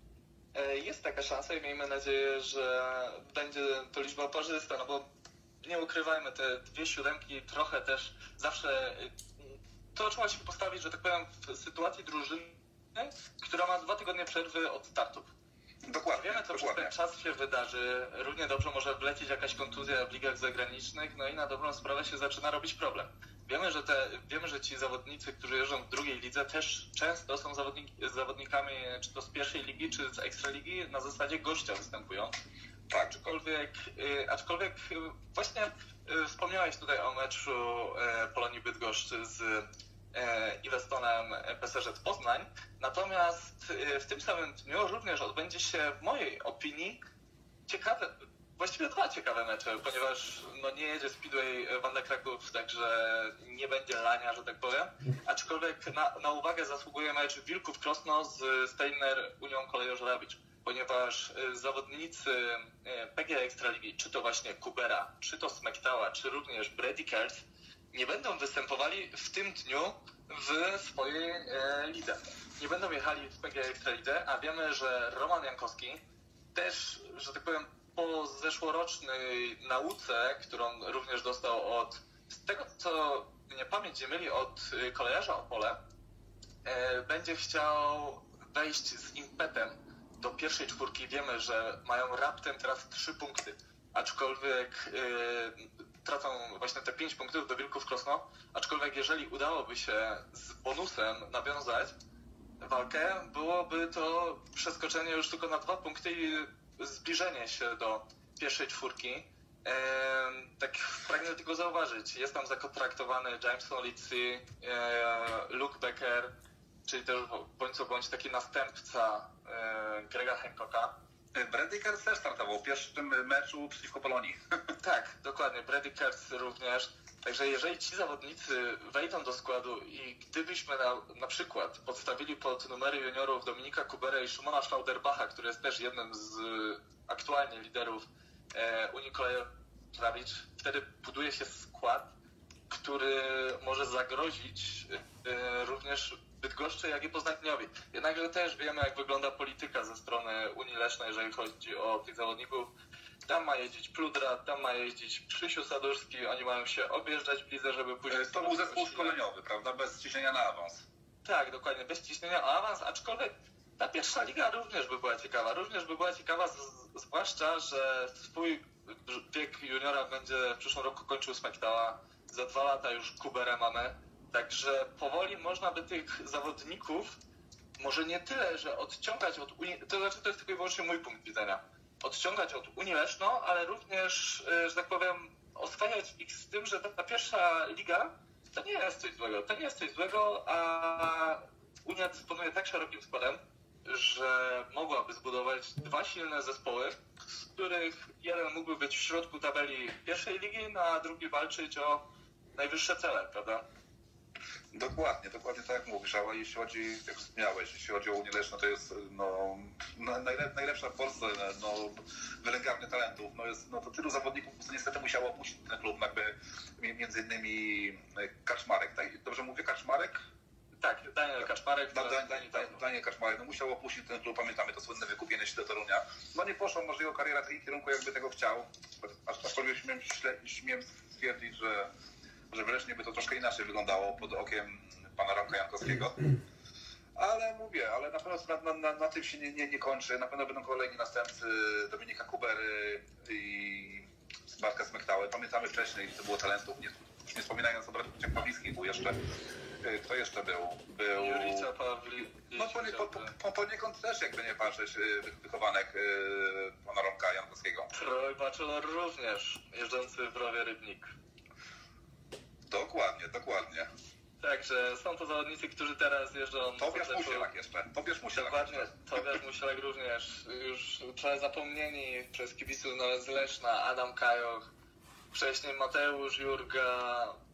Jest taka szansa i miejmy nadzieję, że będzie to liczba parzysta, no bo nie ukrywajmy, te dwie siódemki trochę też zawsze to trzeba się postawić, że tak powiem, w sytuacji drużyny, która ma dwa tygodnie przerwy od startów. Dokładnie. Wiemy, co dokładnie. przez ten czas się wydarzy. Równie dobrze może wlecieć jakaś kontuzja w ligach zagranicznych, no i na dobrą sprawę się zaczyna robić problem. Wiemy, że te, wiemy, że ci zawodnicy, którzy jeżdżą w drugiej lidze, też często są zawodnik, zawodnikami czy to z pierwszej ligi, czy z ekstraligi, na zasadzie gościa występują. Tak. Aczkolwiek, y, aczkolwiek y, właśnie y, wspomniałeś tutaj o meczu y, Polonii Bydgoszcz z y, Iwestonem P S Z Poznań, natomiast y, w tym samym dniu również odbędzie się w mojej opinii ciekawe, właściwie dwa ciekawe mecze, ponieważ no, nie jedzie Speedway Wanda Kraków, także nie będzie lania, że tak powiem. Aczkolwiek na, na uwagę zasługuje mecz Wilków Krosno z Steiner Unią Kolejorz-Rawicz, ponieważ zawodnicy P G A Ekstraligi, czy to właśnie Kubera, czy to Smektała, czy również Brady Kers, nie będą występowali w tym dniu w swojej e, lidze. Nie będą jechali w P G A Ekstralidze, a wiemy, że Roman Jankowski też, że tak powiem, po zeszłorocznej nauce, którą również dostał od, z tego co mnie pamięć nie myli, od kolejarza Opole, e, będzie chciał wejść z impetem do pierwszej czwórki. Wiemy, że mają raptem teraz trzy punkty, aczkolwiek e, tracą właśnie te pięć punktów do Wilków Krosno, aczkolwiek jeżeli udałoby się z bonusem nawiązać walkę, byłoby to przeskoczenie już tylko na dwa punkty i zbliżenie się do pierwszej czwórki. Ehm, tak pragnę tylko zauważyć, jest tam zakontraktowany Jameson Litzy, e, Luke Becker, czyli też bądź co bądź taki następca e, Grega Hancocka. Brady Kers też startował w pierwszym meczu przeciwko Polonii. Tak, dokładnie, Brady Kers również. Także jeżeli ci zawodnicy wejdą do składu i gdybyśmy na, na przykład podstawili pod numery juniorów Dominika Kuberę i Szymona Schlauderbacha, który jest też jednym z aktualnie liderów e, Unii Kolejorz-Rawicz, wtedy buduje się skład, który może zagrozić e, również Bydgoszczy, jak i Poznaniowi. Jednakże też wiemy, jak wygląda polityka ze strony Unii Lesznej, jeżeli chodzi o tych zawodników. Tam ma jeździć Pludra, tam ma jeździć Krzysiu Sadurski, oni mają się objeżdżać w lidze, żeby później... To był zespół szkoleniowy, prawda? Bez ciśnienia na awans. Tak, dokładnie, bez ciśnienia o awans, aczkolwiek ta pierwsza liga również by była ciekawa. Również by była ciekawa, z, zwłaszcza, że swój wiek juniora będzie w przyszłym roku kończył Smektała. Za dwa lata już Kuberę mamy. Także powoli można by tych zawodników, może nie tyle, że odciągać od Unii, to znaczy to jest tylko i wyłącznie mój punkt widzenia, odciągać od Unii Leszno, ale również, że tak powiem, oswajać ich z tym, że ta pierwsza liga to nie jest coś złego, to nie jest coś złego, a Unia dysponuje tak szerokim składem, że mogłaby zbudować dwa silne zespoły, z których jeden mógłby być w środku tabeli pierwszej ligi, no a drugi walczyć o najwyższe cele, prawda? Dokładnie, dokładnie tak jak mówisz, ale jeśli chodzi, jak wspomniałeś, jeśli chodzi o Unię Leszno, to jest no, najlep, najlepsza w Polsce no, wylęgarnia talentów. No, jest, no, to tylu zawodników po prostu niestety musiało opuścić ten klub, jakby między innymi Kaczmarek, tak? Dobrze mówię, Kaczmarek? Tak, Daniel Kaczmarek. Da, da, da, da, Daniel Kaczmarek, no musiał opuścić ten klub, pamiętamy to słynne wykupienie się do Torunia. No nie poszło może jego kariera w takim kierunku, jakby tego chciał, aczkolwiek śmiem, śmiem stwierdzić, że że wreszcie by to troszkę inaczej wyglądało pod okiem pana Romka Jankowskiego. Ale mówię, ale na pewno na, na, na tym się nie, nie, nie kończy. Na pewno będą kolejni następcy Dominika Kubery i Bartka Smektały. Pamiętamy wcześniej, to było talentów, nie, już nie wspominając o braciach Pawlickich, był jeszcze, kto jeszcze był? Był... Jurica Pawli... No po, po, po, poniekąd też, jakby nie patrzeć, wychowanek pana Romka Jankowskiego. Troy Bachelor również, jeżdżący w rowie Rybnik. Dokładnie, dokładnie. Także są to zawodnicy, którzy teraz jeżdżą... Tobiasz Musielak jeszcze. Tobiasz Musielak Dokładnie, jeszcze. Tobiasz Musielak również. Już trochę zapomnieni przez kibiców nawet z Leszna, Adam Kajoch, wcześniej Mateusz Jurga,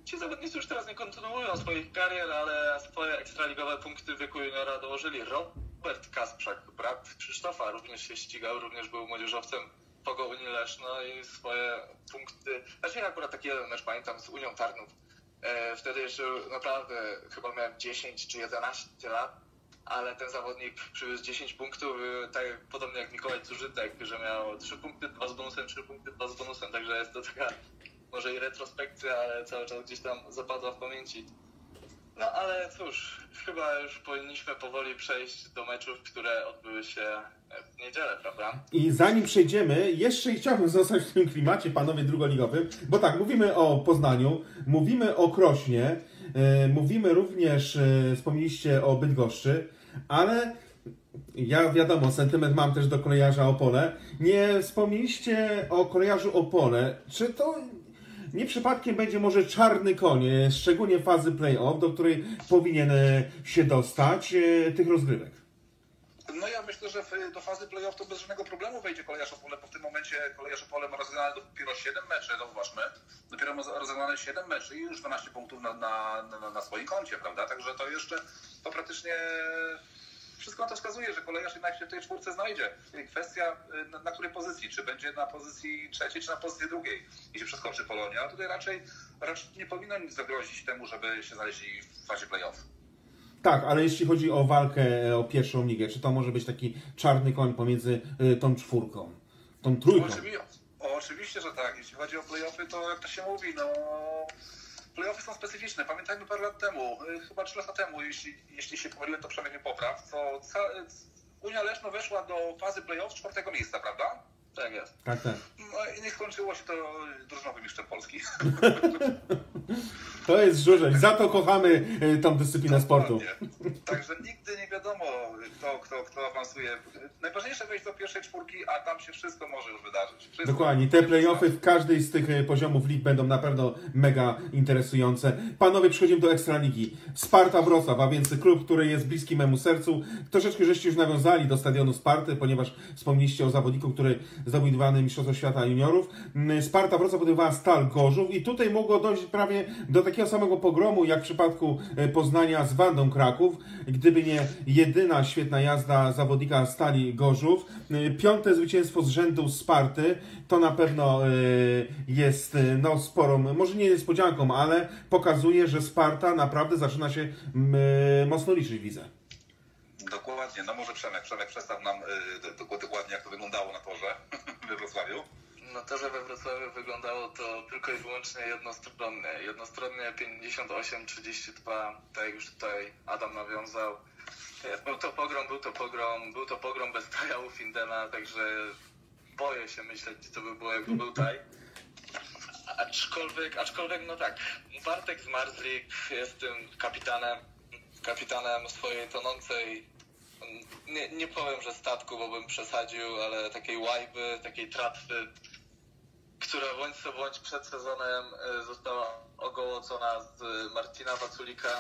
ci zawodnicy już teraz nie kontynuują swoich karier, ale swoje ekstraligowe punkty w wieku juniora dołożyli. Robert Kasprzak, brat Krzysztofa, również się ścigał, również był młodzieżowcem Pogoni Leszno i swoje punkty... Znaczy ja akurat taki jeden mecz pamiętam z Unią Tarnów. E, wtedy jeszcze naprawdę chyba miałem dziesięć czy jedenaście lat, ale ten zawodnik przywiózł dziesięć punktów, tak podobnie jak Mikołaj Cużytek, że miał trzy punkty, dwa z bonusem, trzy punkty, dwa z bonusem, także jest to taka może i retrospekcja, ale cały czas gdzieś tam zapadła w pamięci. No ale cóż, chyba już powinniśmy powoli przejść do meczów, które odbyły się w niedzielę, prawda? I zanim przejdziemy, jeszcze chciałbym zostać w tym klimacie, panowie drugoligowym, bo tak, mówimy o Poznaniu, mówimy o Krośnie, yy, mówimy również, yy, wspomnieliście o Bydgoszczy, ale ja wiadomo, sentyment mam też do kolejarza Opole. Nie wspomnieliście o kolejarzu Opole. Czy to nie przypadkiem będzie może czarny koń, szczególnie fazy play-off, do której powinien się dostać tych rozgrywek? No ja myślę, że do fazy play-off to bez żadnego problemu wejdzie kolejarz Opole, bo w tym momencie kolejarz Opole ma rozegrane dopiero siedem meczy, zauważmy, dopiero ma rozegrane siedem meczy i już dwanaście punktów na, na, na, na swoim koncie, prawda? Także to jeszcze, to praktycznie wszystko na to wskazuje, że kolejarz jednak się w tej czwórce znajdzie. Kwestia na, na której pozycji, czy będzie na pozycji trzeciej, czy na pozycji drugiej, jeśli przeskoczy Polonia, a tutaj raczej, raczej nie powinno nic zagrozić temu, żeby się znaleźli w fazie play-off. Tak, ale jeśli chodzi o walkę o pierwszą ligę, czy to może być taki czarny koń pomiędzy tą czwórką, tą trójką? Oczywiście, oczywiście, że tak. Jeśli chodzi o play-offy, to jak to się mówi, no play-offy są specyficzne. Pamiętajmy parę lat temu, chyba trzy lata temu, jeśli, jeśli się pomyliłem, to Przemek mnie popraw, to ca... Unia Leszno weszła do fazy play-off z czwartego miejsca, prawda? Tak jest. Tak, tak. No i nie skończyło się to drużynowym mistrzem Polski. To jest żużel. Za to kochamy tą dyscyplinę sportu. Także nigdy nie wiadomo, kto, kto, kto awansuje. Najważniejsze wejść do pierwszej czwórki, a tam się wszystko może już wydarzyć. Wszystko. Dokładnie. Te play-offy w każdej z tych poziomów lig będą na pewno mega interesujące. Panowie, przechodzimy do Ekstraligi. Sparta Wrocław, a więc klub, który jest bliski memu sercu. Troszeczkę żeście już nawiązali do stadionu Sparty, ponieważ wspomnieliście o zawodniku, który zdobywany Mistrzostwo Świata Juniorów. Sparta Wrocław podejmowała Stal Gorzów i tutaj mogło dojść prawie do takiego samego pogromu, jak w przypadku Poznania z Wandą Kraków, gdyby nie jedyna świetna jazda zawodnika Stali Gorzów. Piąte zwycięstwo z rzędu Sparty, to na pewno jest no, sporą, może nie niespodzianką, ale pokazuje, że Sparta naprawdę zaczyna się mocno liczyć w lidze. Dokładnie, no może Przemek, Przemek przedstaw nam y, dokładnie, jak to wyglądało na torze we Wrocławiu. Na torze we Wrocławiu wyglądało to tylko i wyłącznie jednostronnie. Jednostronnie pięćdziesiąt osiem trzydzieści dwa, tak jak już tutaj Adam nawiązał. Był to pogrom, był to pogrom, był to pogrom bez Taja Findena, także boję się myśleć, co by było, jakby był Taj. Aczkolwiek, aczkolwiek, no tak, Bartek Zmarzlik jest tym kapitanem, kapitanem swojej tonącej, nie, nie powiem, że statku, bo bym przesadził, ale takiej łajby, takiej tratwy, która bądź co bądź przed sezonem została ogołocona z Marcina Waculika.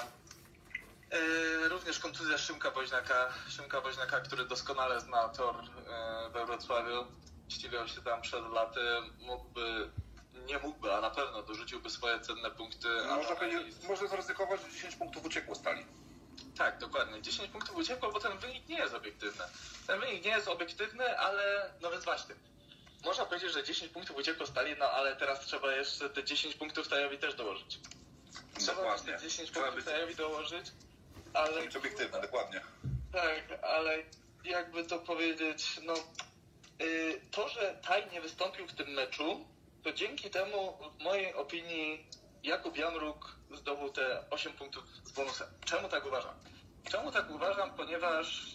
Również kontuzja Szymka Woźniaka, Szymka Woźniaka, który doskonale zna tor we Wrocławiu, ścigał się tam przed laty, mógłby, nie mógłby, a na pewno dorzuciłby swoje cenne punkty. No, można, powiedzieć, można zaryzykować, że dziesięć punktów uciekło Stali. Tak, dokładnie. dziesięć punktów uciekło, bo ten wynik nie jest obiektywny. Ten wynik nie jest obiektywny, ale no więc właśnie. Można powiedzieć, że dziesięć punktów uciekło Stali, no ale teraz trzeba jeszcze te dziesięć punktów Tajowi też dołożyć. Trzeba dokładnie. te dziesięć punktów być... Tajowi dołożyć, ale... Być obiektywne, dokładnie. Tak, ale jakby to powiedzieć, no yy, to, że Taj nie wystąpił w tym meczu, to dzięki temu w mojej opinii Jakub Janruk zdobył te osiem punktów z bonusem. Czemu tak uważam? Czemu tak uważam? Ponieważ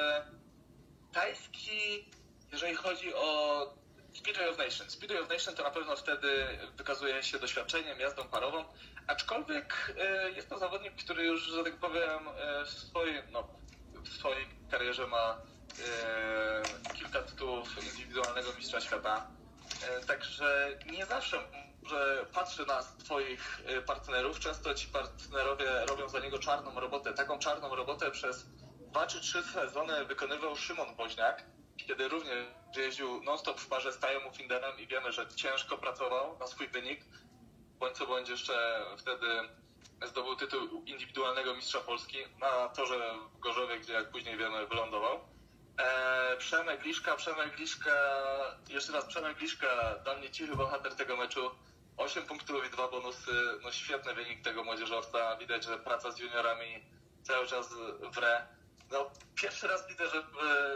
yy, tajski, jeżeli chodzi o Speedway of Nation. Speedway of Nation to na pewno wtedy wykazuje się doświadczeniem, jazdą parową, aczkolwiek yy, jest to zawodnik, który już, że tak powiem, yy, w, swojej, no, w swojej karierze ma yy, kilka tytułów indywidualnego mistrza świata. Yy, także nie zawsze że patrzy na swoich partnerów, często ci partnerowie robią za niego czarną robotę. Taką czarną robotę przez dwa czy trzy sezony wykonywał Szymon Woźniak, kiedy również jeździł non-stop w parze z Tajem Findenem i wiemy, że ciężko pracował na swój wynik, bądź co bądź jeszcze wtedy zdobył tytuł indywidualnego mistrza Polski na torze w Gorzowie, gdzie jak później wiemy wylądował. Eee, Przemek Liszka, Przemek Liszka, jeszcze raz Przemek Liszka, dla mnie cichy bohater tego meczu. osiem punktów i dwa bonusy, no świetny wynik tego młodzieżowca. Widać, że praca z juniorami cały czas wre. No, pierwszy raz widzę, że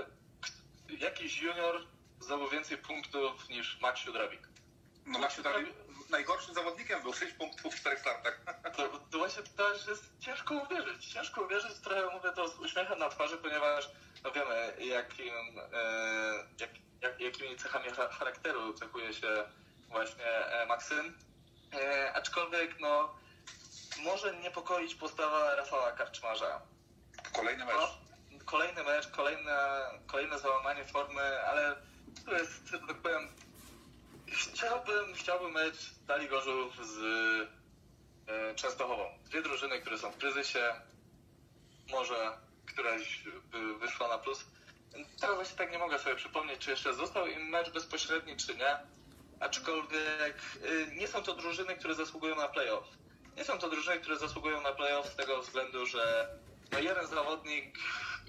jakiś junior zdobył więcej punktów niż Maksiu Drabik. No Maksiu Drabik najgorszym zawodnikiem był, sześć punktów w czterech startach. To, to właśnie to jest ciężko uwierzyć. Ciężko uwierzyć, trochę mówię to z uśmiechem na twarzy, ponieważ no wiemy, jakim, e, jak, jak, jakimi cechami charakteru cechuje się właśnie e, Maksym. E, aczkolwiek no może niepokoić postawa Rafała Karczmarza. Kolejny mecz. No, kolejny mecz, kolejne, kolejne załamanie formy, ale to jest, że tak powiem, chciałbym, chciałbym mecz Stali Gorzów z e, Częstochową. Dwie drużyny, które są w kryzysie, może któraś by wyszła na plus. Teraz właśnie tak nie mogę sobie przypomnieć, czy jeszcze został im mecz bezpośredni, czy nie. Aczkolwiek y, nie są to drużyny, które zasługują na playoff. Nie są to drużyny, które zasługują na playoff z tego względu, że no jeden zawodnik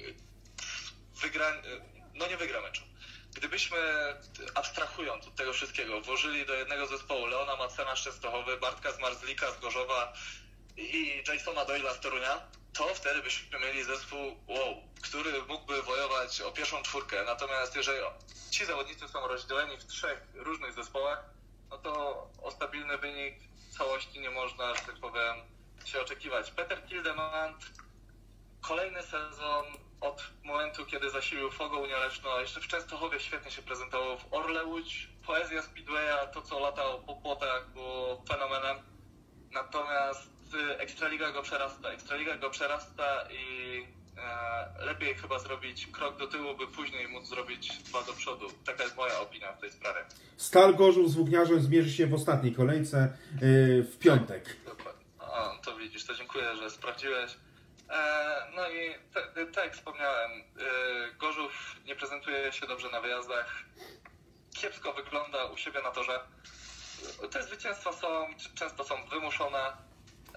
wygra, no nie wygra meczu. Gdybyśmy, abstrahując od tego wszystkiego, włożyli do jednego zespołu Leona Macena z Częstochowy, Bartka z Marzlika z Gorzowa i Jasona Doyla z Torunia, to wtedy byśmy mieli zespół, wow, który mógłby wojować o pierwszą czwórkę. Natomiast jeżeli ci zawodnicy są rozdzieleni w trzech różnych zespołach, no to o stabilny wynik całości nie można, że tak powiem, się oczekiwać. Peter Kildemand, kolejny sezon od momentu, kiedy zasilił Fogo Unia Leszno, jeszcze w Częstochowie świetnie się prezentował, w Orle Łódź, poezja Speedwaya, to co latał po płotach było fenomenem. Natomiast Ekstraliga go przerasta, Ekstraliga go przerasta i e, lepiej chyba zrobić krok do tyłu, by później móc zrobić dwa do przodu. Taka jest moja opinia w tej sprawie. Stal Gorzów z Włókniarzem zmierzy się w ostatniej kolejce yy, w piątek. Dokładnie. A, to widzisz, to dziękuję, że sprawdziłeś. E, no i tak te, te, jak wspomniałem, e, Gorzów nie prezentuje się dobrze na wyjazdach. Kiepsko wygląda u siebie na torze. Te zwycięstwa są, często są wymuszone.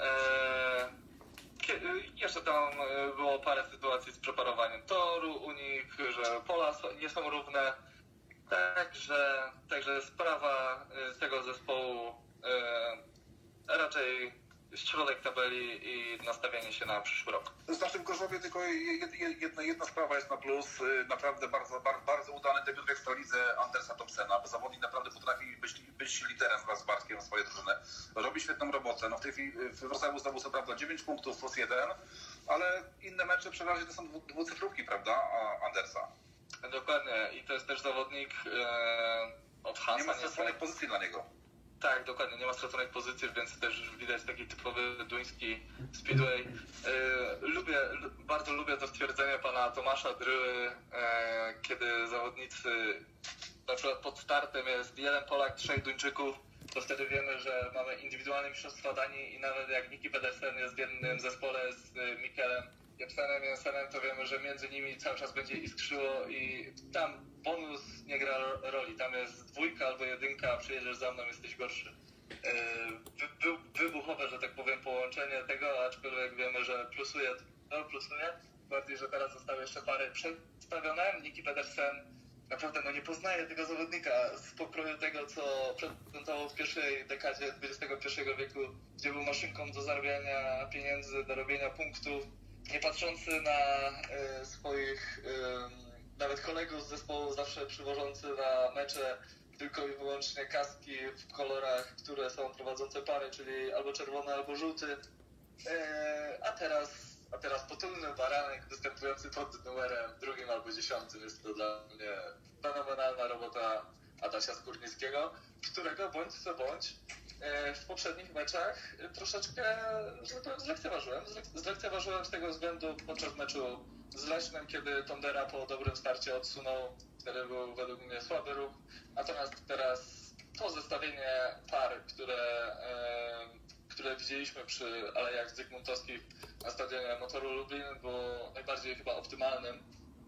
Eee, jeszcze tam było parę sytuacji z preparowaniem toru u nich, że pola nie są równe, także, także sprawa tego zespołu e, raczej środek tabeli i nastawienie się na przyszły rok. Znaczy w Gorzowie tylko jedna, jedna sprawa jest na plus. Naprawdę bardzo, bardzo, bardzo udany debiut w Ekstralidze Andersa Thompsona, bo zawodnik naprawdę potrafi być, być liderem wraz z Bartkiem swojej drużyny. Robi świetną robotę. No w tej chwili w Wrocławiu zdobył co prawda dziewięć punktów plus jeden, ale inne mecze przeważnie to są dwucyfrówki, prawda, Andersa? Dokładnie i to jest też zawodnik e, od Hansa. Nie ma straconej pozycji dla niego. Tak, dokładnie, nie ma straconych pozycji, więc też widać taki typowy duński speedway. Yy, lubię, bardzo lubię to stwierdzenie pana Tomasza Dryły, yy, kiedy zawodnicy, na przykład pod startem jest jeden Polak, trzech Duńczyków, to wtedy wiemy, że mamy indywidualne mistrzostwa Danii i nawet jak Niki Pedersen jest w jednym zespole z Mikkelem Jensenem, Jensenem, to wiemy, że między nimi cały czas będzie iskrzyło i tam bonus nie gra roli. Tam jest dwójka albo jedynka, przyjedziesz za mną, jesteś gorszy. Wy, wy, wybuchowe, że tak powiem, połączenie tego, aczkolwiek wiemy, że plusuje, no plusuje. Bardziej, że teraz zostały jeszcze pary przedstawione. Niki Pedersen naprawdę no nie poznaje tego zawodnika z pokroju tego, co prezentował w pierwszej dekadzie dwudziestego pierwszego wieku, gdzie był maszynką do zarabiania pieniędzy, do robienia punktów, nie patrzący na y, swoich y, nawet kolegów z zespołu, zawsze przywożący na mecze tylko i wyłącznie kaski w kolorach, które są prowadzące pary, czyli albo czerwony, albo żółty. Y, a teraz A teraz potulny baranek występujący pod numerem drugim albo dziesiątym. Jest to dla mnie fenomenalna robota Adasia Skórnickiego, którego bądź co bądź w poprzednich meczach troszeczkę, że tak powiem, zlekceważyłem. Zlekceważyłem z tego względu podczas meczu z Lesznem, kiedy Tondera po dobrym starcie odsunął. Wtedy był według mnie słaby ruch. Natomiast teraz to zestawienie par, które które widzieliśmy przy Alejach Zygmuntowskich na stadionie Motoru Lublin, było najbardziej chyba optymalnym.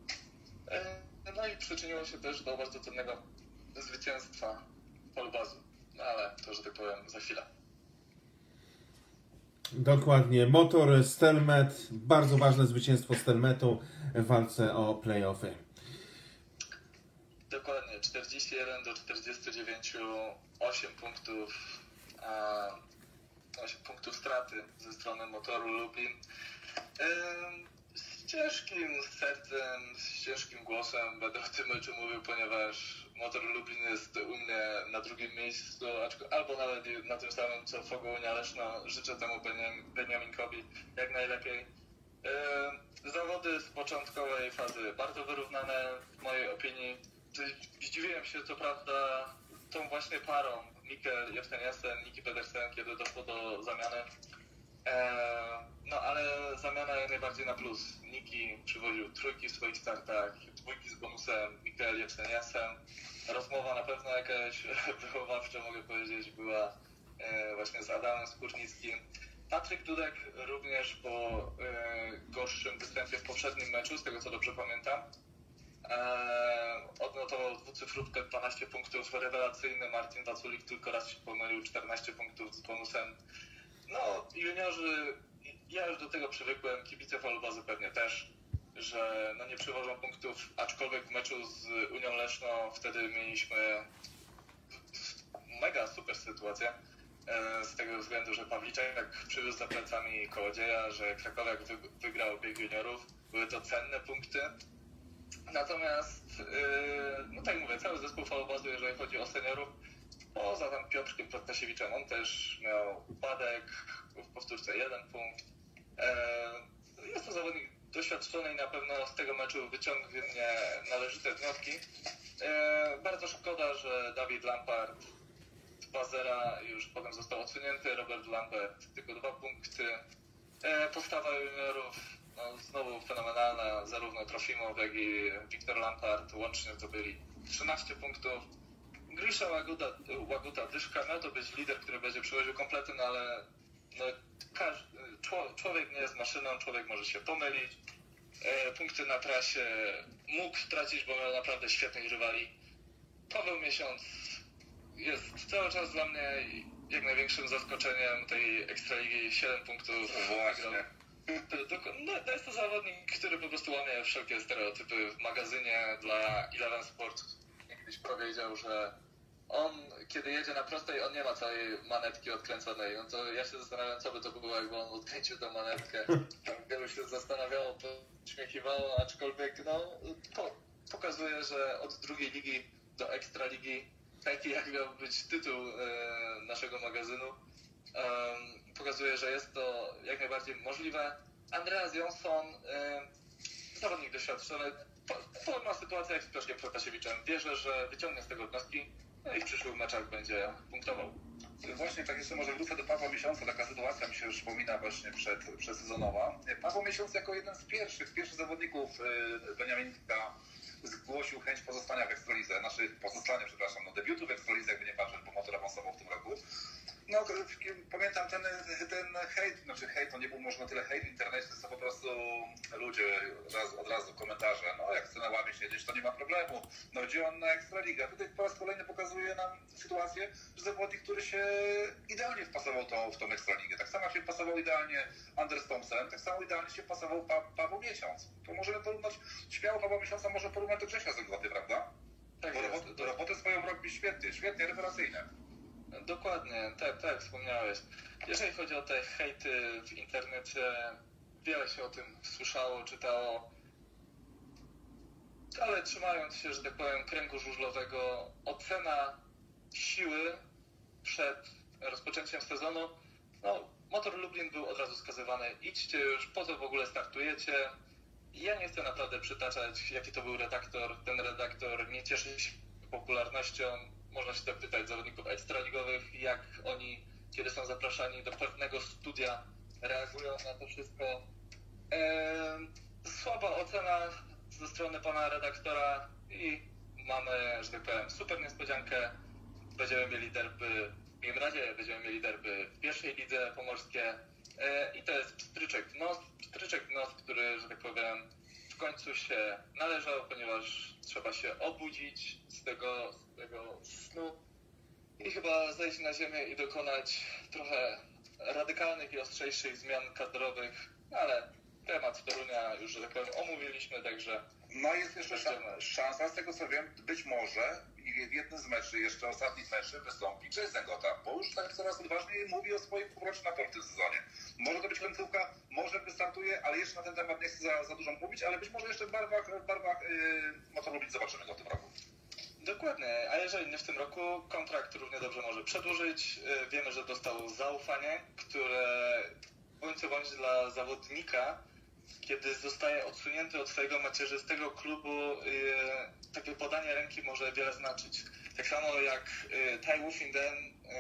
No i przyczyniło się też do bardzo cennego zwycięstwa Polbazu. No ale to, że tak powiem, za chwilę. Dokładnie. Motor Stelmet. Bardzo ważne zwycięstwo Stelmetu w walce o play-offy. Dokładnie. czterdzieści jeden do czterdziestu dziewięciu. osiem punktów. A, osiem punktów straty ze strony Motoru Lublin. Z ciężkim sercem, z ciężkim głosem będę o tym meczu mówił, ponieważ Motor Lublin jest u mnie na drugim miejscu, albo nawet na tym samym co Fogounia Leszno. Życzę temu Beniaminkowi jak najlepiej. Zawody z początkowej fazy bardzo wyrównane w mojej opinii. Zdziwiłem się co prawda tą właśnie parą Mikkel Jeften-Jessen, Niki Pedersen, kiedy doszło do zamiany. No ale zamiana jak najbardziej na plus. Niki przywoził trójki w swoich startach, dwójki z bonusem, Mikkel Jeften-Jessen. Rozmowa na pewno jakaś wychowawcza, mogę powiedzieć, była właśnie z Adamem Skórnickim. Patryk Dudek również po gorszym występie w poprzednim meczu, z tego co dobrze pamiętam, odnotował dwucyfrówkę, dwanaście punktów, rewelacyjny. Martin Waculik tylko raz się pomylił, czternaście punktów z bonusem. No, juniorzy, ja już do tego przywykłem, kibice Falubazy pewnie też, że no nie przywożą punktów, aczkolwiek w meczu z Unią Leszno wtedy mieliśmy mega super sytuację, z tego względu, że Pawliczek przywiózł za plecami Kołodzieja, że Krakowiak wygrał bieg juniorów, były to cenne punkty. Natomiast, no tak mówię, cały zespół Falubazy, jeżeli chodzi o seniorów, poza tam Piotrkiem Protasiewiczem, on też miał upadek, w powtórce jeden punkt. Jest to zawodnik doświadczony i na pewno z tego meczu wyciągnie należyte wnioski. Bardzo szkoda, że Dawid Lampard z dwa zera już potem został odsunięty, Robert Lambert tylko dwa punkty. Postawa juniorów no, znowu fenomenalna, zarówno Trofimow, jak i Wiktor Lampard łącznie zdobyli trzynaście punktów. Grisza Łaguta, Łaguta Dyszka miał to być lider, który będzie przywoził komplety, no ale no, każdy, człowiek nie jest maszyną, człowiek może się pomylić. E, punkty na trasie mógł stracić, bo miał naprawdę świetnych rywali. Paweł Miesiąc jest cały czas dla mnie jak największym zaskoczeniem tej Ekstraligi. siedem punktów wygrał. No, to jest to zawodnik, który po prostu łamie wszelkie stereotypy. W magazynie dla Eleven Sport kiedyś powiedział, że on, kiedy jedzie na prostej, on nie ma całej manetki odkręconej. No to ja się zastanawiam, co by to było, jakby on odkręcił tę manetkę. Tam wielu się zastanawiało, śmiechiwało, aczkolwiek no, to pokazuje, że od drugiej ligi do Ekstraligi, taki jak miał być tytuł e, naszego magazynu, e, pokazuje, że jest to jak najbardziej możliwe. Andreas Jonsson, e, zawodnik doświadczony, forma sytuacja jak z Piotrkiem Protasiewiczem. Wierzę, że wyciągnie z tego wnioski, no i w przyszłych meczach będzie punktował. Właśnie tak jeszcze może wrócę do Pawła Miesiąca. Taka sytuacja mi się już przypomina właśnie przed, przedsezonowa. Paweł Miesiąc jako jeden z pierwszych, z pierwszych zawodników Beniaminka zgłosił chęć pozostania w Ekstralidze, znaczy pozostania, przepraszam, no debiutu w Ekstralidze, jakby nie patrzeć, bo Motor awansował w tym roku. No, pamiętam ten, ten hejt, znaczy hejt, to nie był może na tyle hejt w internecie, to po prostu ludzie od razu, od razu komentarze, no jak chce na ławie siedzieć, to nie ma problemu, no gdzie on na Ekstraligę. Tutaj po raz kolejny pokazuje nam sytuację, że zawodnik, który się idealnie wpasował to, w tą Ekstraligę, tak samo jak się wpasował idealnie Anders Thompson, tak samo idealnie się wpasował pa, Paweł Miesiąc. To możemy porównać, śmiało Pawła Miesiąca może porównać do Grzesia Zęgloty, prawda? Tak, bo robot, do roboty swoją robi świetnie, świetnie, rewelacyjnie. Dokładnie, tak, tak, wspomniałeś. Jeżeli chodzi o te hejty w internecie, wiele się o tym słyszało, czytało, ale trzymając się, że tak powiem, kręgu żużlowego, ocena siły przed rozpoczęciem sezonu, no, Motor Lublin był od razu skazywany, idźcie już, po co w ogóle startujecie. Ja nie chcę naprawdę przytaczać, jaki to był redaktor. Ten redaktor nie cieszy się popularnością. Można się zapytać zawodników ekstraligowych, jak oni, kiedy są zapraszani do pewnego studia, reagują na to wszystko. Eee, słaba ocena ze strony pana redaktora i mamy, że tak powiem, super niespodziankę. Będziemy mieli derby, miejmy nadzieję, będziemy mieli derby w pierwszej lidze pomorskiej eee, i to jest pstryczek w nos, pstryczek w nos, który, że tak powiem, w końcu się należał, ponieważ trzeba się obudzić z tego, z tego snu i chyba zejść na ziemię i dokonać trochę radykalnych i ostrzejszych zmian kadrowych, ale temat Torunia już, że tak powiem, omówiliśmy, także... No jest jeszcze szansa, z tego co wiem, być może w jednym z meczy, jeszcze ostatnich meczy wystąpi Jason Gota, bo już tak coraz odważniej mówi o swoim powrocie na tor w tym sezonie. Może to być końcówka, może wystartuje, ale jeszcze na ten temat nie chcę za, za dużo mówić, ale być może jeszcze w barwach, w barwach yy, Motor Lublin zobaczymy go w tym roku. Dokładnie, a jeżeli nie w tym roku, kontrakt równie dobrze może przedłużyć. Wiemy, że dostał zaufanie, które bądź co bądź dla zawodnika, kiedy zostaje odsunięty od swojego macierzystego klubu, takie podanie ręki może wiele znaczyć. Tak samo jak Tai Woffinden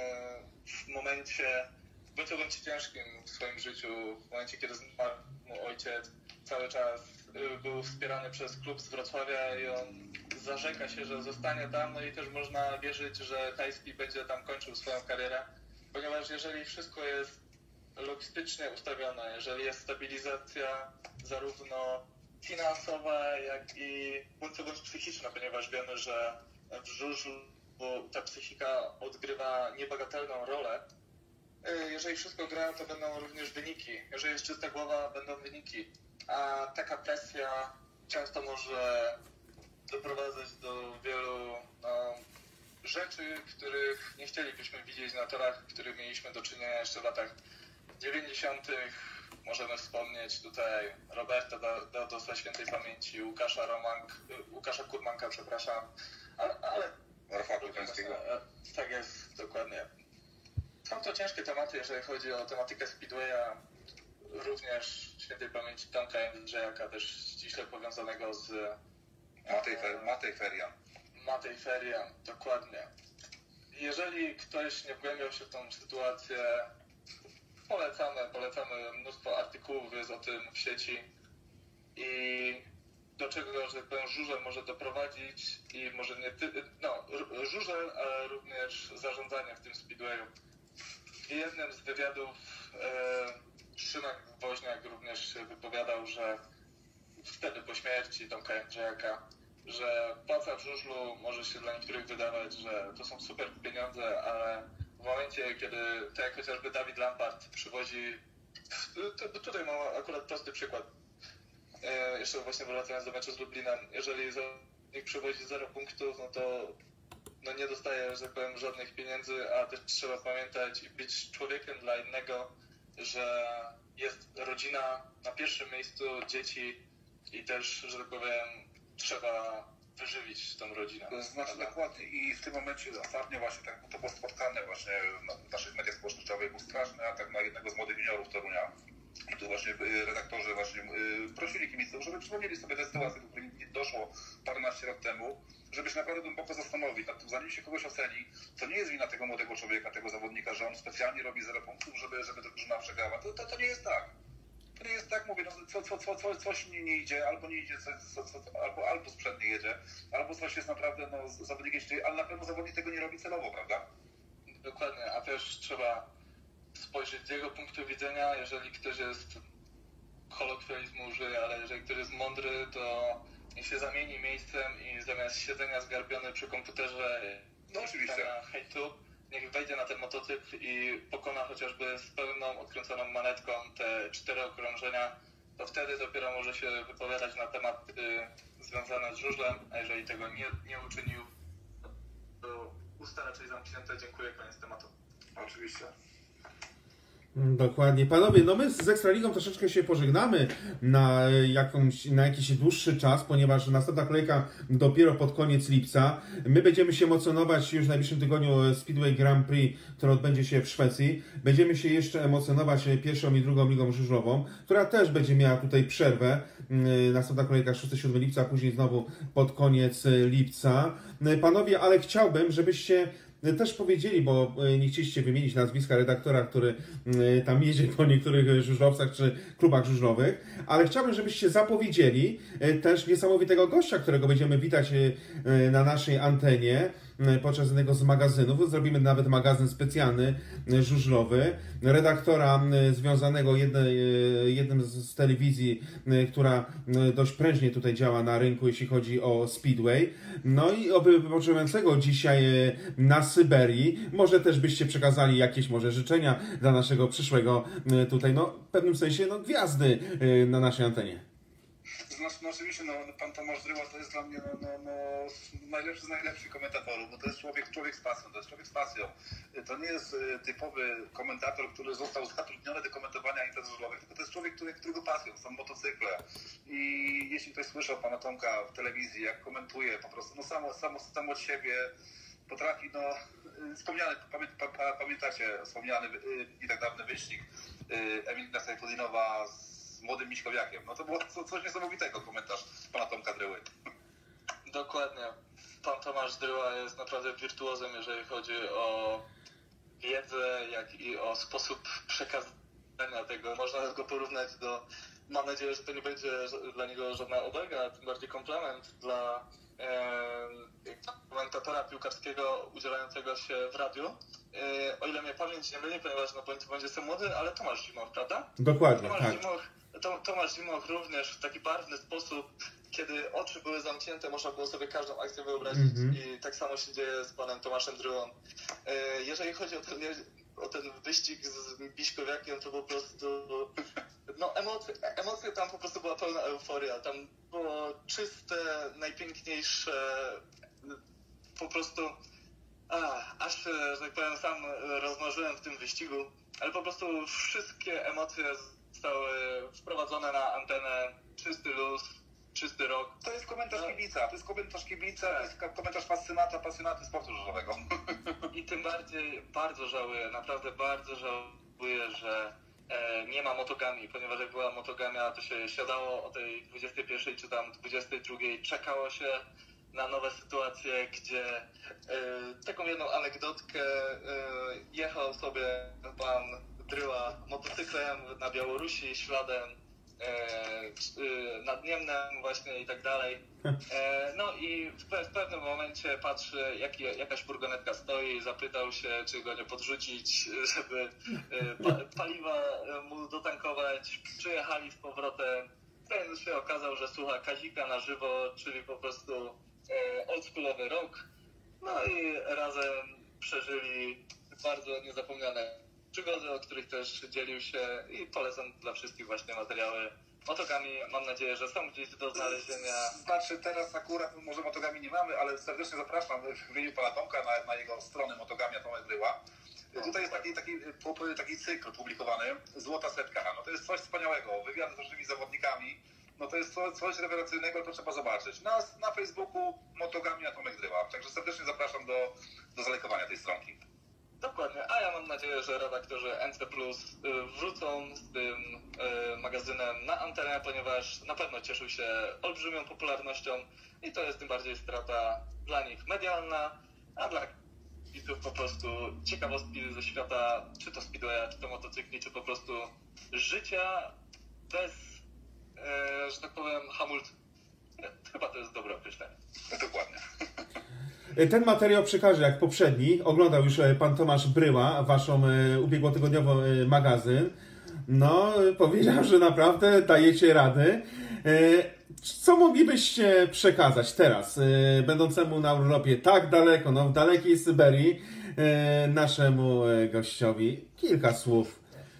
w momencie, bądź co bądź ciężkim w swoim życiu, w momencie, kiedy zmarł mu ojciec, cały czas był wspierany przez klub z Wrocławia i on zarzeka się, że zostanie tam, no i też można wierzyć, że Tajski będzie tam kończył swoją karierę, ponieważ jeżeli wszystko jest logistycznie ustawione, jeżeli jest stabilizacja zarówno finansowa, jak i bądź co bądź psychiczna, ponieważ wiemy, że w żużlu ta psychika odgrywa niebagatelną rolę. Jeżeli wszystko gra, to będą również wyniki. Jeżeli jest czysta głowa, będą wyniki. A taka presja często może doprowadzać do wielu no, rzeczy, których nie chcielibyśmy widzieć na torach, których mieliśmy do czynienia jeszcze w latach dziewięćdziesiątych. Możemy wspomnieć tutaj Roberta Dadosa świętej pamięci, Łukasza Romank, Łukasza Kurmanka, przepraszam, ale... ale Rafała Kurmańskiego. Tak jest, dokładnie. Są to ciężkie tematy, jeżeli chodzi o tematykę Speedwaya, również świętej pamięci Tomka Jędrzejaka, też ściśle powiązanego z Matej, Fer, Matej Ferian. Matej Ferian, dokładnie. Jeżeli ktoś nie wgłębiał się w tą sytuację, polecamy, polecamy, mnóstwo artykułów jest o tym w sieci i do czego, że tak powiem, żużel może doprowadzić i może nie ty, no, żużel, ale również zarządzanie w tym speedwayu. W jednym z wywiadów e, Szymek Woźniak również się wypowiadał, że wtedy po śmierci Tomka Jędrzejaka, że płaca w żużlu może się dla niektórych wydawać, że to są super pieniądze, ale w momencie, kiedy tak jak chociażby Dawid Lampart przywozi, to, tutaj mam akurat prosty przykład, e, jeszcze właśnie wracając do meczu z Lublinem, jeżeli zawodnik przywozi zero punktów, no to no nie dostaje, że tak powiem, żadnych pieniędzy, a też trzeba pamiętać i być człowiekiem dla innego, że jest rodzina na pierwszym miejscu, dzieci i też, że tak powiem, trzeba wyżywić tą rodzinę. To znaczy dokładnie i w tym momencie ostatnio właśnie tak to było spotkane właśnie w naszych mediach społecznościowych, był straszny atak na jednego z młodych juniorów Torunia. I tu właśnie redaktorzy właśnie prosili kibiców, żeby przypomnieli sobie tę sytuację, do której doszło paręnaście lat temu, żeby się naprawdę głęboko zastanowić nad tym, zanim się kogoś oceni, to nie jest wina tego młodego człowieka, tego zawodnika, że on specjalnie robi zero punktów, żeby, żeby drużyna przegrała. To, to, to nie jest tak. To nie jest tak, mówię, no, co, co, co, co, coś nie, nie idzie, albo nie idzie, coś, co, co, albo, albo sprzęt nie jedzie, albo coś jest naprawdę, no, zawodnik jest, ale na pewno zawodnik tego nie robi celowo, prawda? Dokładnie, a też trzeba spojrzeć z jego punktu widzenia, jeżeli ktoś jest, kolokwializmu użyję, ale jeżeli ktoś jest mądry, to niech się zamieni miejscem i zamiast siedzenia zgarbiony przy komputerze no oczywiście hejtu, niech wejdzie na ten motocykl i pokona chociażby z pełną odkręconą manetką te cztery okrążenia, to wtedy dopiero może się wypowiadać na tematy związane z żużlem, a jeżeli tego nie, nie uczynił, to usta raczej zamknięte. Dziękuję, koniec tematu. Oczywiście. Dokładnie. Panowie, no my z Ekstraligą troszeczkę się pożegnamy na, jakąś, na jakiś dłuższy czas, ponieważ następna kolejka dopiero pod koniec lipca. My będziemy się emocjonować już w najbliższym tygodniu Speedway Grand Prix, które odbędzie się w Szwecji. Będziemy się jeszcze emocjonować pierwszą i drugą ligą żużlową, która też będzie miała tutaj przerwę. Następna kolejka szóstego siódmego lipca, a później znowu pod koniec lipca. Panowie, ale chciałbym, żebyście też powiedzieli, bo nie chcieliście wymienić nazwiska redaktora, który tam jeździ po niektórych żużlowcach czy klubach żużlowych, ale chciałbym, żebyście zapowiedzieli też niesamowitego gościa, którego będziemy witać na naszej antenie. podczas jednego z magazynów. Zrobimy nawet magazyn specjalny, żużlowy. Redaktora związanego jednej, jednym z telewizji, która dość prężnie tutaj działa na rynku, jeśli chodzi o Speedway. No i odpoczywającego dzisiaj na Syberii. Może też byście przekazali jakieś może życzenia dla naszego przyszłego tutaj, no w pewnym sensie, no gwiazdy na naszej antenie. Znaczy, no oczywiście, no, pan Tomasz Dryła to jest dla mnie no, no, no, najlepszy z najlepszych komentatorów, bo to jest człowiek, człowiek z pasją, to jest człowiek z pasją. To nie jest typowy komentator, który został zatrudniony do komentowania imprez żużlowych, tylko to jest człowiek, który, którego pasją są motocykle. I jeśli ktoś słyszał pana Tomka w telewizji, jak komentuje po prostu, no samo, samo, samo od siebie potrafi, no wspomniany, pamię, pa, pamiętacie wspomniany nie tak dawny wyścig Emila Sajfudinowa z młodym Miśkowiakiem. No to było coś niesamowitego, komentarz pana Tomka Dryły. Dokładnie. Pan Tomasz Dryła jest naprawdę wirtuozem, jeżeli chodzi o wiedzę, jak i o sposób przekazania tego. Można go porównać do... Mam nadzieję, że to nie będzie dla niego żadna obelga, a tym bardziej komplement dla e, komentatora piłkarskiego udzielającego się w radiu. E, o ile mnie pamięć nie myli, ponieważ no, będzie sobie młody, ale Tomasz Zimoch, prawda? Dokładnie, Tomasz tak. Zimoch, Tomasz Zimoch również w taki barwny sposób, kiedy oczy były zamknięte, można było sobie każdą akcję wyobrazić mm-hmm. i tak samo się dzieje z panem Tomaszem Dryłą. Jeżeli chodzi o ten, o ten wyścig z Miśkowiakiem, to po prostu no emocje, emocje tam po prostu była pełna euforia, tam było czyste, najpiękniejsze, po prostu a, aż, że tak powiem, sam rozmarzyłem w tym wyścigu, ale po prostu wszystkie emocje zostały wprowadzone na antenę, czysty luz, czysty rok. To jest komentarz no. kibica, to jest komentarz kibica, to jest komentarz fascynata, pasjonaty sportu żużlowego. I tym bardziej bardzo żałuję, naprawdę bardzo żałuję, że e, nie ma motogami, ponieważ jak była motogamia, to się siadało o tej dwudziestej pierwszej czy tam dwudziestej drugiej, czekało się na nowe sytuacje, gdzie e, taką jedną anegdotkę e, jechał sobie pan Dryła motocyklem na Białorusi, śladem e, nad Niemnem właśnie i tak dalej. E, no i w, w pewnym momencie patrzy, jak, jakaś furgonetka stoi, zapytał się, czy go nie podrzucić, żeby e, pa, paliwa mu dotankować. Przyjechali z powrotem. Ten się okazał, że słucha Kazika na żywo, czyli po prostu e, oldschoolowy rock. No i razem przeżyli bardzo niezapomniane przygody, o których też dzielił się i polecam dla wszystkich właśnie materiały motogami. Mam nadzieję, że są gdzieś do znalezienia. Znaczy teraz akurat może motogami nie mamy, ale serdecznie zapraszam w imieniu pana Tomka na, na jego stronę Motogamia Tomek Dryła. Tutaj jest taki, taki, taki cykl publikowany, Złota Setka. No to jest coś wspaniałego, wywiady z różnymi zawodnikami. No to jest coś, coś rewelacyjnego, to trzeba zobaczyć. Na, na Facebooku Motogamia Tomek Dryła. Także serdecznie zapraszam do, do zalajkowania tej stronki. Dokładnie, a ja mam nadzieję, że redaktorzy N C plus wrócą z tym magazynem na antenę, ponieważ na pewno cieszył się olbrzymią popularnością i to jest tym bardziej strata dla nich medialna, a dla widzów po prostu ciekawostki ze świata, czy to speedwaya, czy to motocykli, czy po prostu życia bez, że tak powiem, hamulców. Chyba to jest dobre określenie. Dokładnie. Ten materiał przekaże jak poprzedni. Oglądał już pan Tomasz Bryła, waszą ubiegłotygodniową magazyn. No, powiedział, że naprawdę dajecie rady. Co moglibyście przekazać teraz, będącemu na urlopie tak daleko, no w dalekiej Syberii, naszemu gościowi? Kilka słów.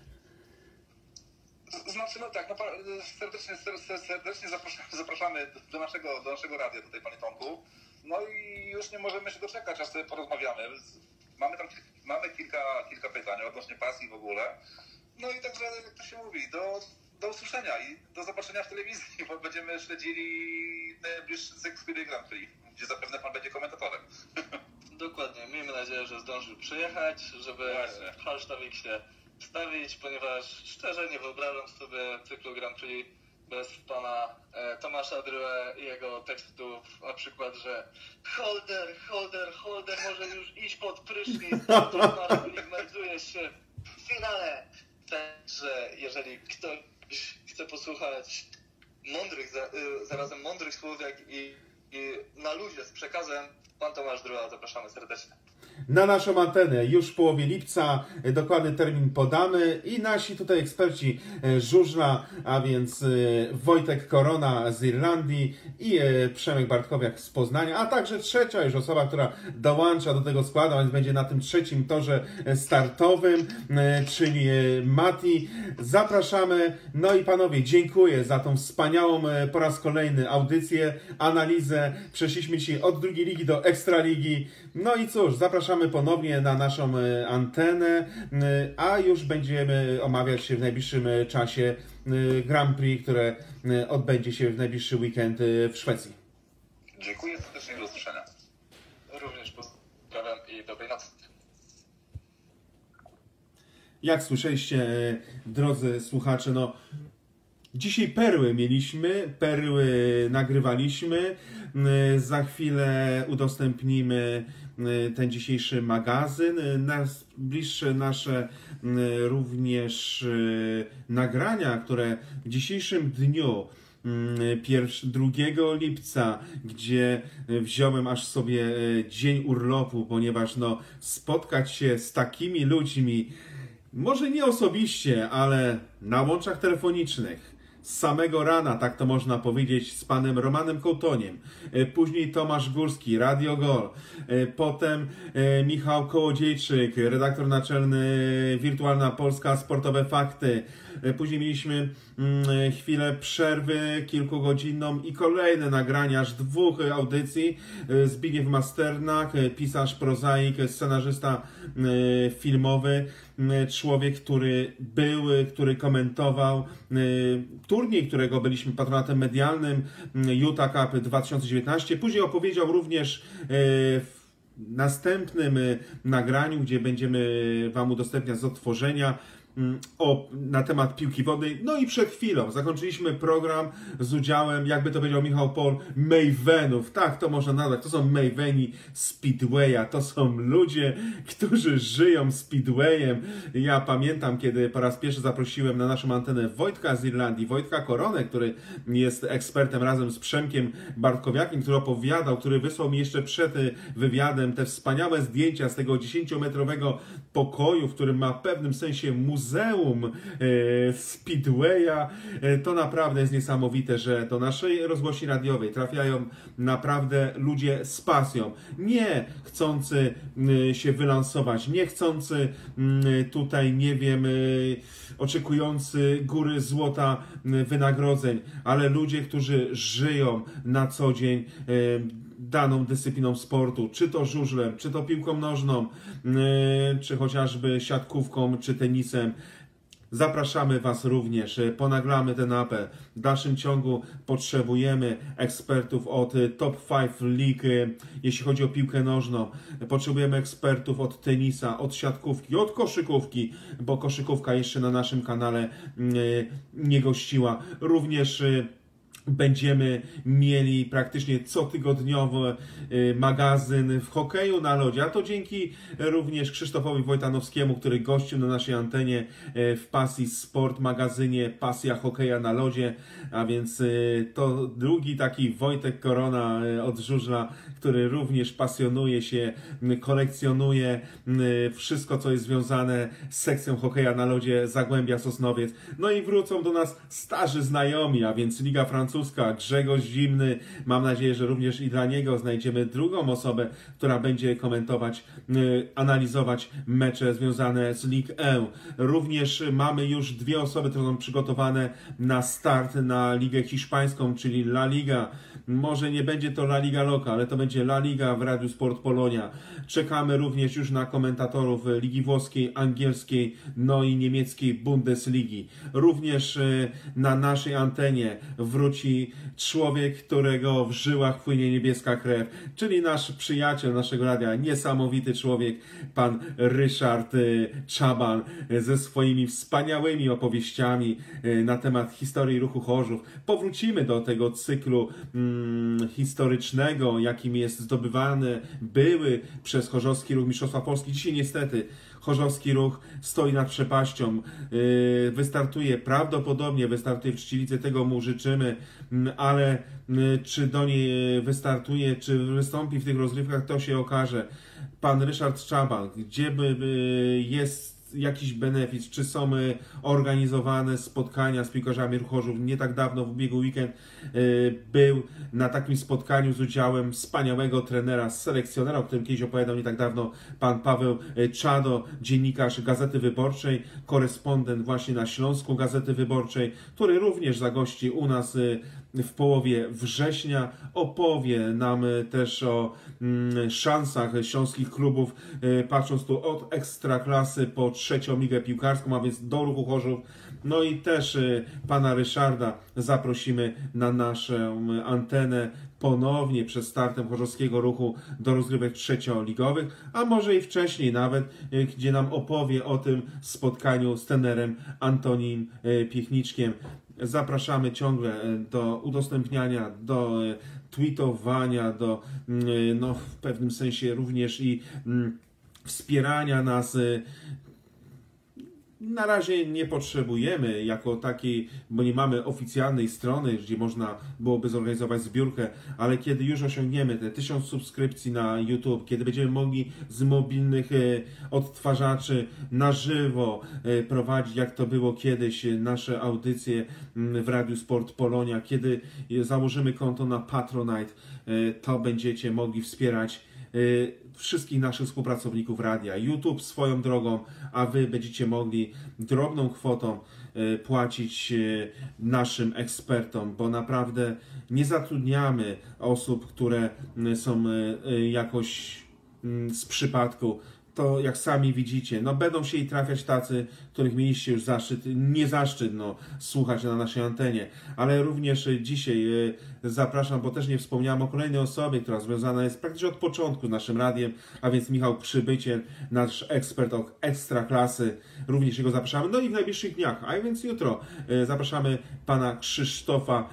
Znaczy, no tak, no, serdecznie, serdecznie zapraszamy, zapraszamy do naszego, do naszego radia tutaj, panie Tomku. No i już nie możemy się doczekać, aż sobie porozmawiamy. Mamy tam mamy kilka, kilka pytań odnośnie pasji w ogóle. No i także, jak to się mówi, do, do usłyszenia i do zobaczenia w telewizji, bo będziemy śledzili najbliższy cykl Speedway Grand Prix, gdzie zapewne pan będzie komentatorem. Dokładnie, miejmy nadzieję, że zdąży przyjechać, żeby Właśnie. w Hallstavik się wstawić, ponieważ szczerze nie wyobrażam sobie cyklu Grand Prix bez pana e, Tomasza Dryłę i jego tekstów, na przykład, że holder, holder, holder może już iść pod prysznic, to melduje się w finale. Także jeżeli ktoś chce posłuchać mądrych, za, y, zarazem mądrych słów, jak i, na luzie z przekazem. Pan Tomasz Drula, zapraszamy serdecznie. Na naszą antenę już w połowie lipca, dokładny termin podamy i nasi tutaj eksperci żużla, a więc Wojtek Korona z Irlandii i Przemek Bartkowiak z Poznania, a także trzecia już osoba, która dołącza do tego składu, a więc będzie na tym trzecim torze startowym, czyli Mati. Zapraszamy. No i panowie, dziękuję za tą wspaniałą po raz kolejny audycję, analizę. Przeszliśmy dzisiaj od drugiej ligi do Ekstraligi. No i cóż, zapraszamy ponownie na naszą antenę, a już będziemy omawiać się w najbliższym czasie Grand Prix, które odbędzie się w najbliższy weekend w Szwecji. Dziękuję serdecznie, do usłyszenia. Również pozdrawiam i dobrej nocy. Jak słyszeliście, drodzy słuchacze, no dzisiaj perły mieliśmy, perły nagrywaliśmy. Za chwilę udostępnimy ten dzisiejszy magazyn. Najbliższe nasze również nagrania, które w dzisiejszym dniu drugiego lipca, gdzie wziąłem aż sobie dzień urlopu, ponieważ no, spotkać się z takimi ludźmi, może nie osobiście, ale na łączach telefonicznych, z samego rana, tak to można powiedzieć, z panem Romanem Kołtoniem, później Tomasz Górski, Radio Gol, potem Michał Kołodziejczyk, redaktor naczelny Wirtualna Polska, Sportowe Fakty. Później mieliśmy chwilę przerwy kilkugodzinną i kolejne nagrania aż dwóch audycji. Zbigniew Masternak, pisarz, prozaik, scenarzysta filmowy, człowiek, który był, który komentował turniej, którego byliśmy patronatem medialnym, Utah Cup dwa tysiące dziewiętnaście. Później opowiedział również w następnym nagraniu, gdzie będziemy wam udostępniać z odtworzenia, O, na temat piłki wodnej. No i przed chwilą zakończyliśmy program z udziałem, jakby to powiedział Michał Pol, Mavenów. Tak, to można nazwać. To są Maveni Speedwaya. To są ludzie, którzy żyją Speedwayem. Ja pamiętam, kiedy po raz pierwszy zaprosiłem na naszą antenę Wojtka z Irlandii, Wojtka Koronę, który jest ekspertem razem z Przemkiem Bartkowiakiem, który opowiadał, który wysłał mi jeszcze przed wywiadem te wspaniałe zdjęcia z tego dziesięciometrowego pokoju, w którym ma w pewnym sensie muzeum Muzeum Speedwaya. To naprawdę jest niesamowite, że do naszej rozgłośni radiowej trafiają naprawdę ludzie z pasją. Nie chcący się wylansować, nie chcący tutaj, nie wiem, oczekujący góry złota wynagrodzeń, ale ludzie, którzy żyją na co dzień daną dyscypliną sportu, czy to żużlem, czy to piłką nożną, czy chociażby siatkówką, czy tenisem. Zapraszamy Was również, ponaglamy ten apel. W dalszym ciągu potrzebujemy ekspertów od top pięć League, jeśli chodzi o piłkę nożną. Potrzebujemy ekspertów od tenisa, od siatkówki, od koszykówki, bo koszykówka jeszcze na naszym kanale nie gościła. Również będziemy mieli praktycznie cotygodniowy magazyn w hokeju na lodzie, a to dzięki również Krzysztofowi Wojtanowskiemu, który gościł na naszej antenie w Pasji Sport magazynie Pasja Hokeja na lodzie, a więc to drugi taki Wojtek Korona od żużla, który również pasjonuje się, kolekcjonuje wszystko, co jest związane z sekcją hokeja na lodzie Zagłębia Sosnowiec. No i wrócą do nas starzy znajomi, a więc Liga Francuska, Grzegorz Zimny. Mam nadzieję, że również i dla niego znajdziemy drugą osobę, która będzie komentować, analizować mecze związane z Ligue jeden. Również mamy już dwie osoby, które są przygotowane na start na Ligę Hiszpańską, czyli La Liga. Może nie będzie to La Liga Loka, ale to będzie La Liga w Radiu Sport Polonia. Czekamy również już na komentatorów Ligi Włoskiej, Angielskiej, no i niemieckiej Bundesligi. Również na naszej antenie wróci człowiek, którego w żyłach płynie niebieska krew, czyli nasz przyjaciel naszego radia, niesamowity człowiek, pan Ryszard Czaban ze swoimi wspaniałymi opowieściami na temat historii ruchu Chorzów. Powrócimy do tego cyklu mm, historycznego, jakim jest zdobywany, były przez Chorzowski Ruch Mistrzostwa Polski. Dzisiaj niestety Chorzowski Ruch stoi nad przepaścią, yy, wystartuje, prawdopodobnie wystartuje w Czcilicy, tego mu życzymy, yy, ale yy, czy do niej wystartuje, czy wystąpi w tych rozgrywkach, to się okaże. Pan Ryszard Czaban, gdzie by yy, jest jakiś benefit, czy są organizowane spotkania z piłkarzami Ruchu Chorzów. Nie tak dawno, w ubiegły weekend, był na takim spotkaniu z udziałem wspaniałego trenera, selekcjonera, o którym kiedyś opowiadał nie tak dawno pan Paweł Czado, dziennikarz Gazety Wyborczej, korespondent właśnie na Śląsku Gazety Wyborczej, który również zagości u nas w połowie września, opowie nam też o szansach śląskich klubów, patrząc tu od ekstraklasy po trzecią ligę piłkarską, a więc do Ruchu Chorzów. No i też pana Ryszarda zaprosimy na naszą antenę ponownie przed startem Chorzowskiego Ruchu do rozgrywek trzecioligowych, a może i wcześniej nawet, gdzie nam opowie o tym spotkaniu z trenerem Antonim Piechniczkiem. Zapraszamy ciągle do udostępniania, do tweetowania, do no, w pewnym sensie również i wspierania nas. Na razie nie potrzebujemy jako takiej, bo nie mamy oficjalnej strony, gdzie można byłoby zorganizować zbiórkę, ale kiedy już osiągniemy te tysiąc subskrypcji na YouTube, kiedy będziemy mogli z mobilnych odtwarzaczy na żywo prowadzić, jak to było kiedyś, nasze audycje w Radiu Sport Polonia, kiedy założymy konto na Patronite, to będziecie mogli wspierać wszystkich naszych współpracowników radia. YouTube swoją drogą, a wy będziecie mogli drobną kwotą płacić naszym ekspertom, bo naprawdę nie zatrudniamy osób, które są jakoś z przypadku. To jak sami widzicie, no będą się i trafiać tacy, których mieliście już zaszczyt, nie zaszczyt no, słuchać na naszej antenie, ale również dzisiaj zapraszam, bo też nie wspomniałem o kolejnej osobie, która związana jest praktycznie od początku z naszym radiem, a więc Michał Przybyciel, nasz ekspert od ekstraklasy, również jego zapraszamy, no i w najbliższych dniach, a więc jutro zapraszamy pana Krzysztofa,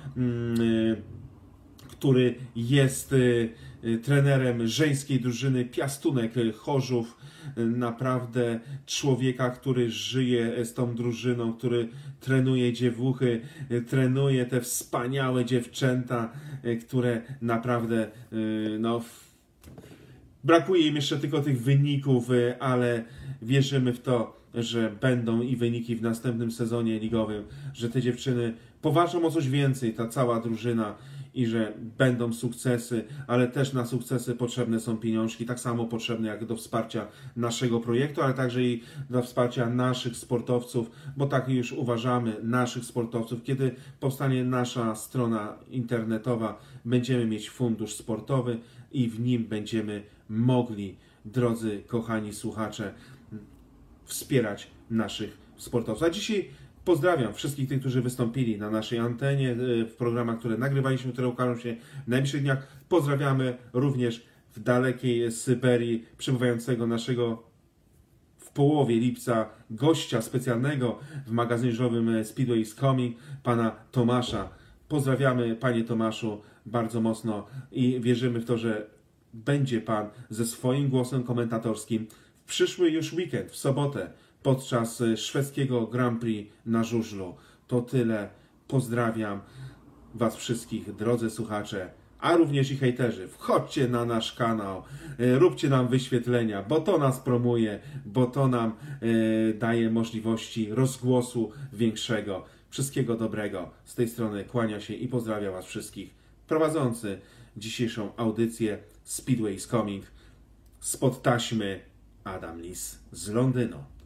który jest trenerem żeńskiej drużyny Piastunek Chorzów. Naprawdę człowieka, który żyje z tą drużyną, który trenuje dziewuchy, trenuje te wspaniałe dziewczęta, które naprawdę no, brakuje im jeszcze tylko tych wyników, ale wierzymy w to, że będą i wyniki w następnym sezonie ligowym, że te dziewczyny powalczą o coś więcej, ta cała drużyna, i że będą sukcesy, ale też na sukcesy potrzebne są pieniążki, tak samo potrzebne jak do wsparcia naszego projektu, ale także i do wsparcia naszych sportowców, bo tak już uważamy, naszych sportowców. Kiedy powstanie nasza strona internetowa, będziemy mieć fundusz sportowy i w nim będziemy mogli, drodzy kochani słuchacze, wspierać naszych sportowców. A dzisiaj pozdrawiam wszystkich tych, którzy wystąpili na naszej antenie w programach, które nagrywaliśmy, które ukażą się w najbliższych dniach. Pozdrawiamy również w dalekiej Syberii przybywającego naszego w połowie lipca gościa specjalnego w magazynie żużlowym Speedway is Coming, pana Tomasza. Pozdrawiamy, panie Tomaszu, bardzo mocno i wierzymy w to, że będzie pan ze swoim głosem komentatorskim w przyszły już weekend, w sobotę, podczas szwedzkiego Grand Prix na żużlu. To tyle. Pozdrawiam was wszystkich, drodzy słuchacze, a również i hejterzy. Wchodźcie na nasz kanał, róbcie nam wyświetlenia, bo to nas promuje, bo to nam e, daje możliwości rozgłosu większego. Wszystkiego dobrego. Z tej strony kłania się i pozdrawiam was wszystkich. Prowadzący dzisiejszą audycję Speedway is Coming spod taśmy Adam Lis z Londynu.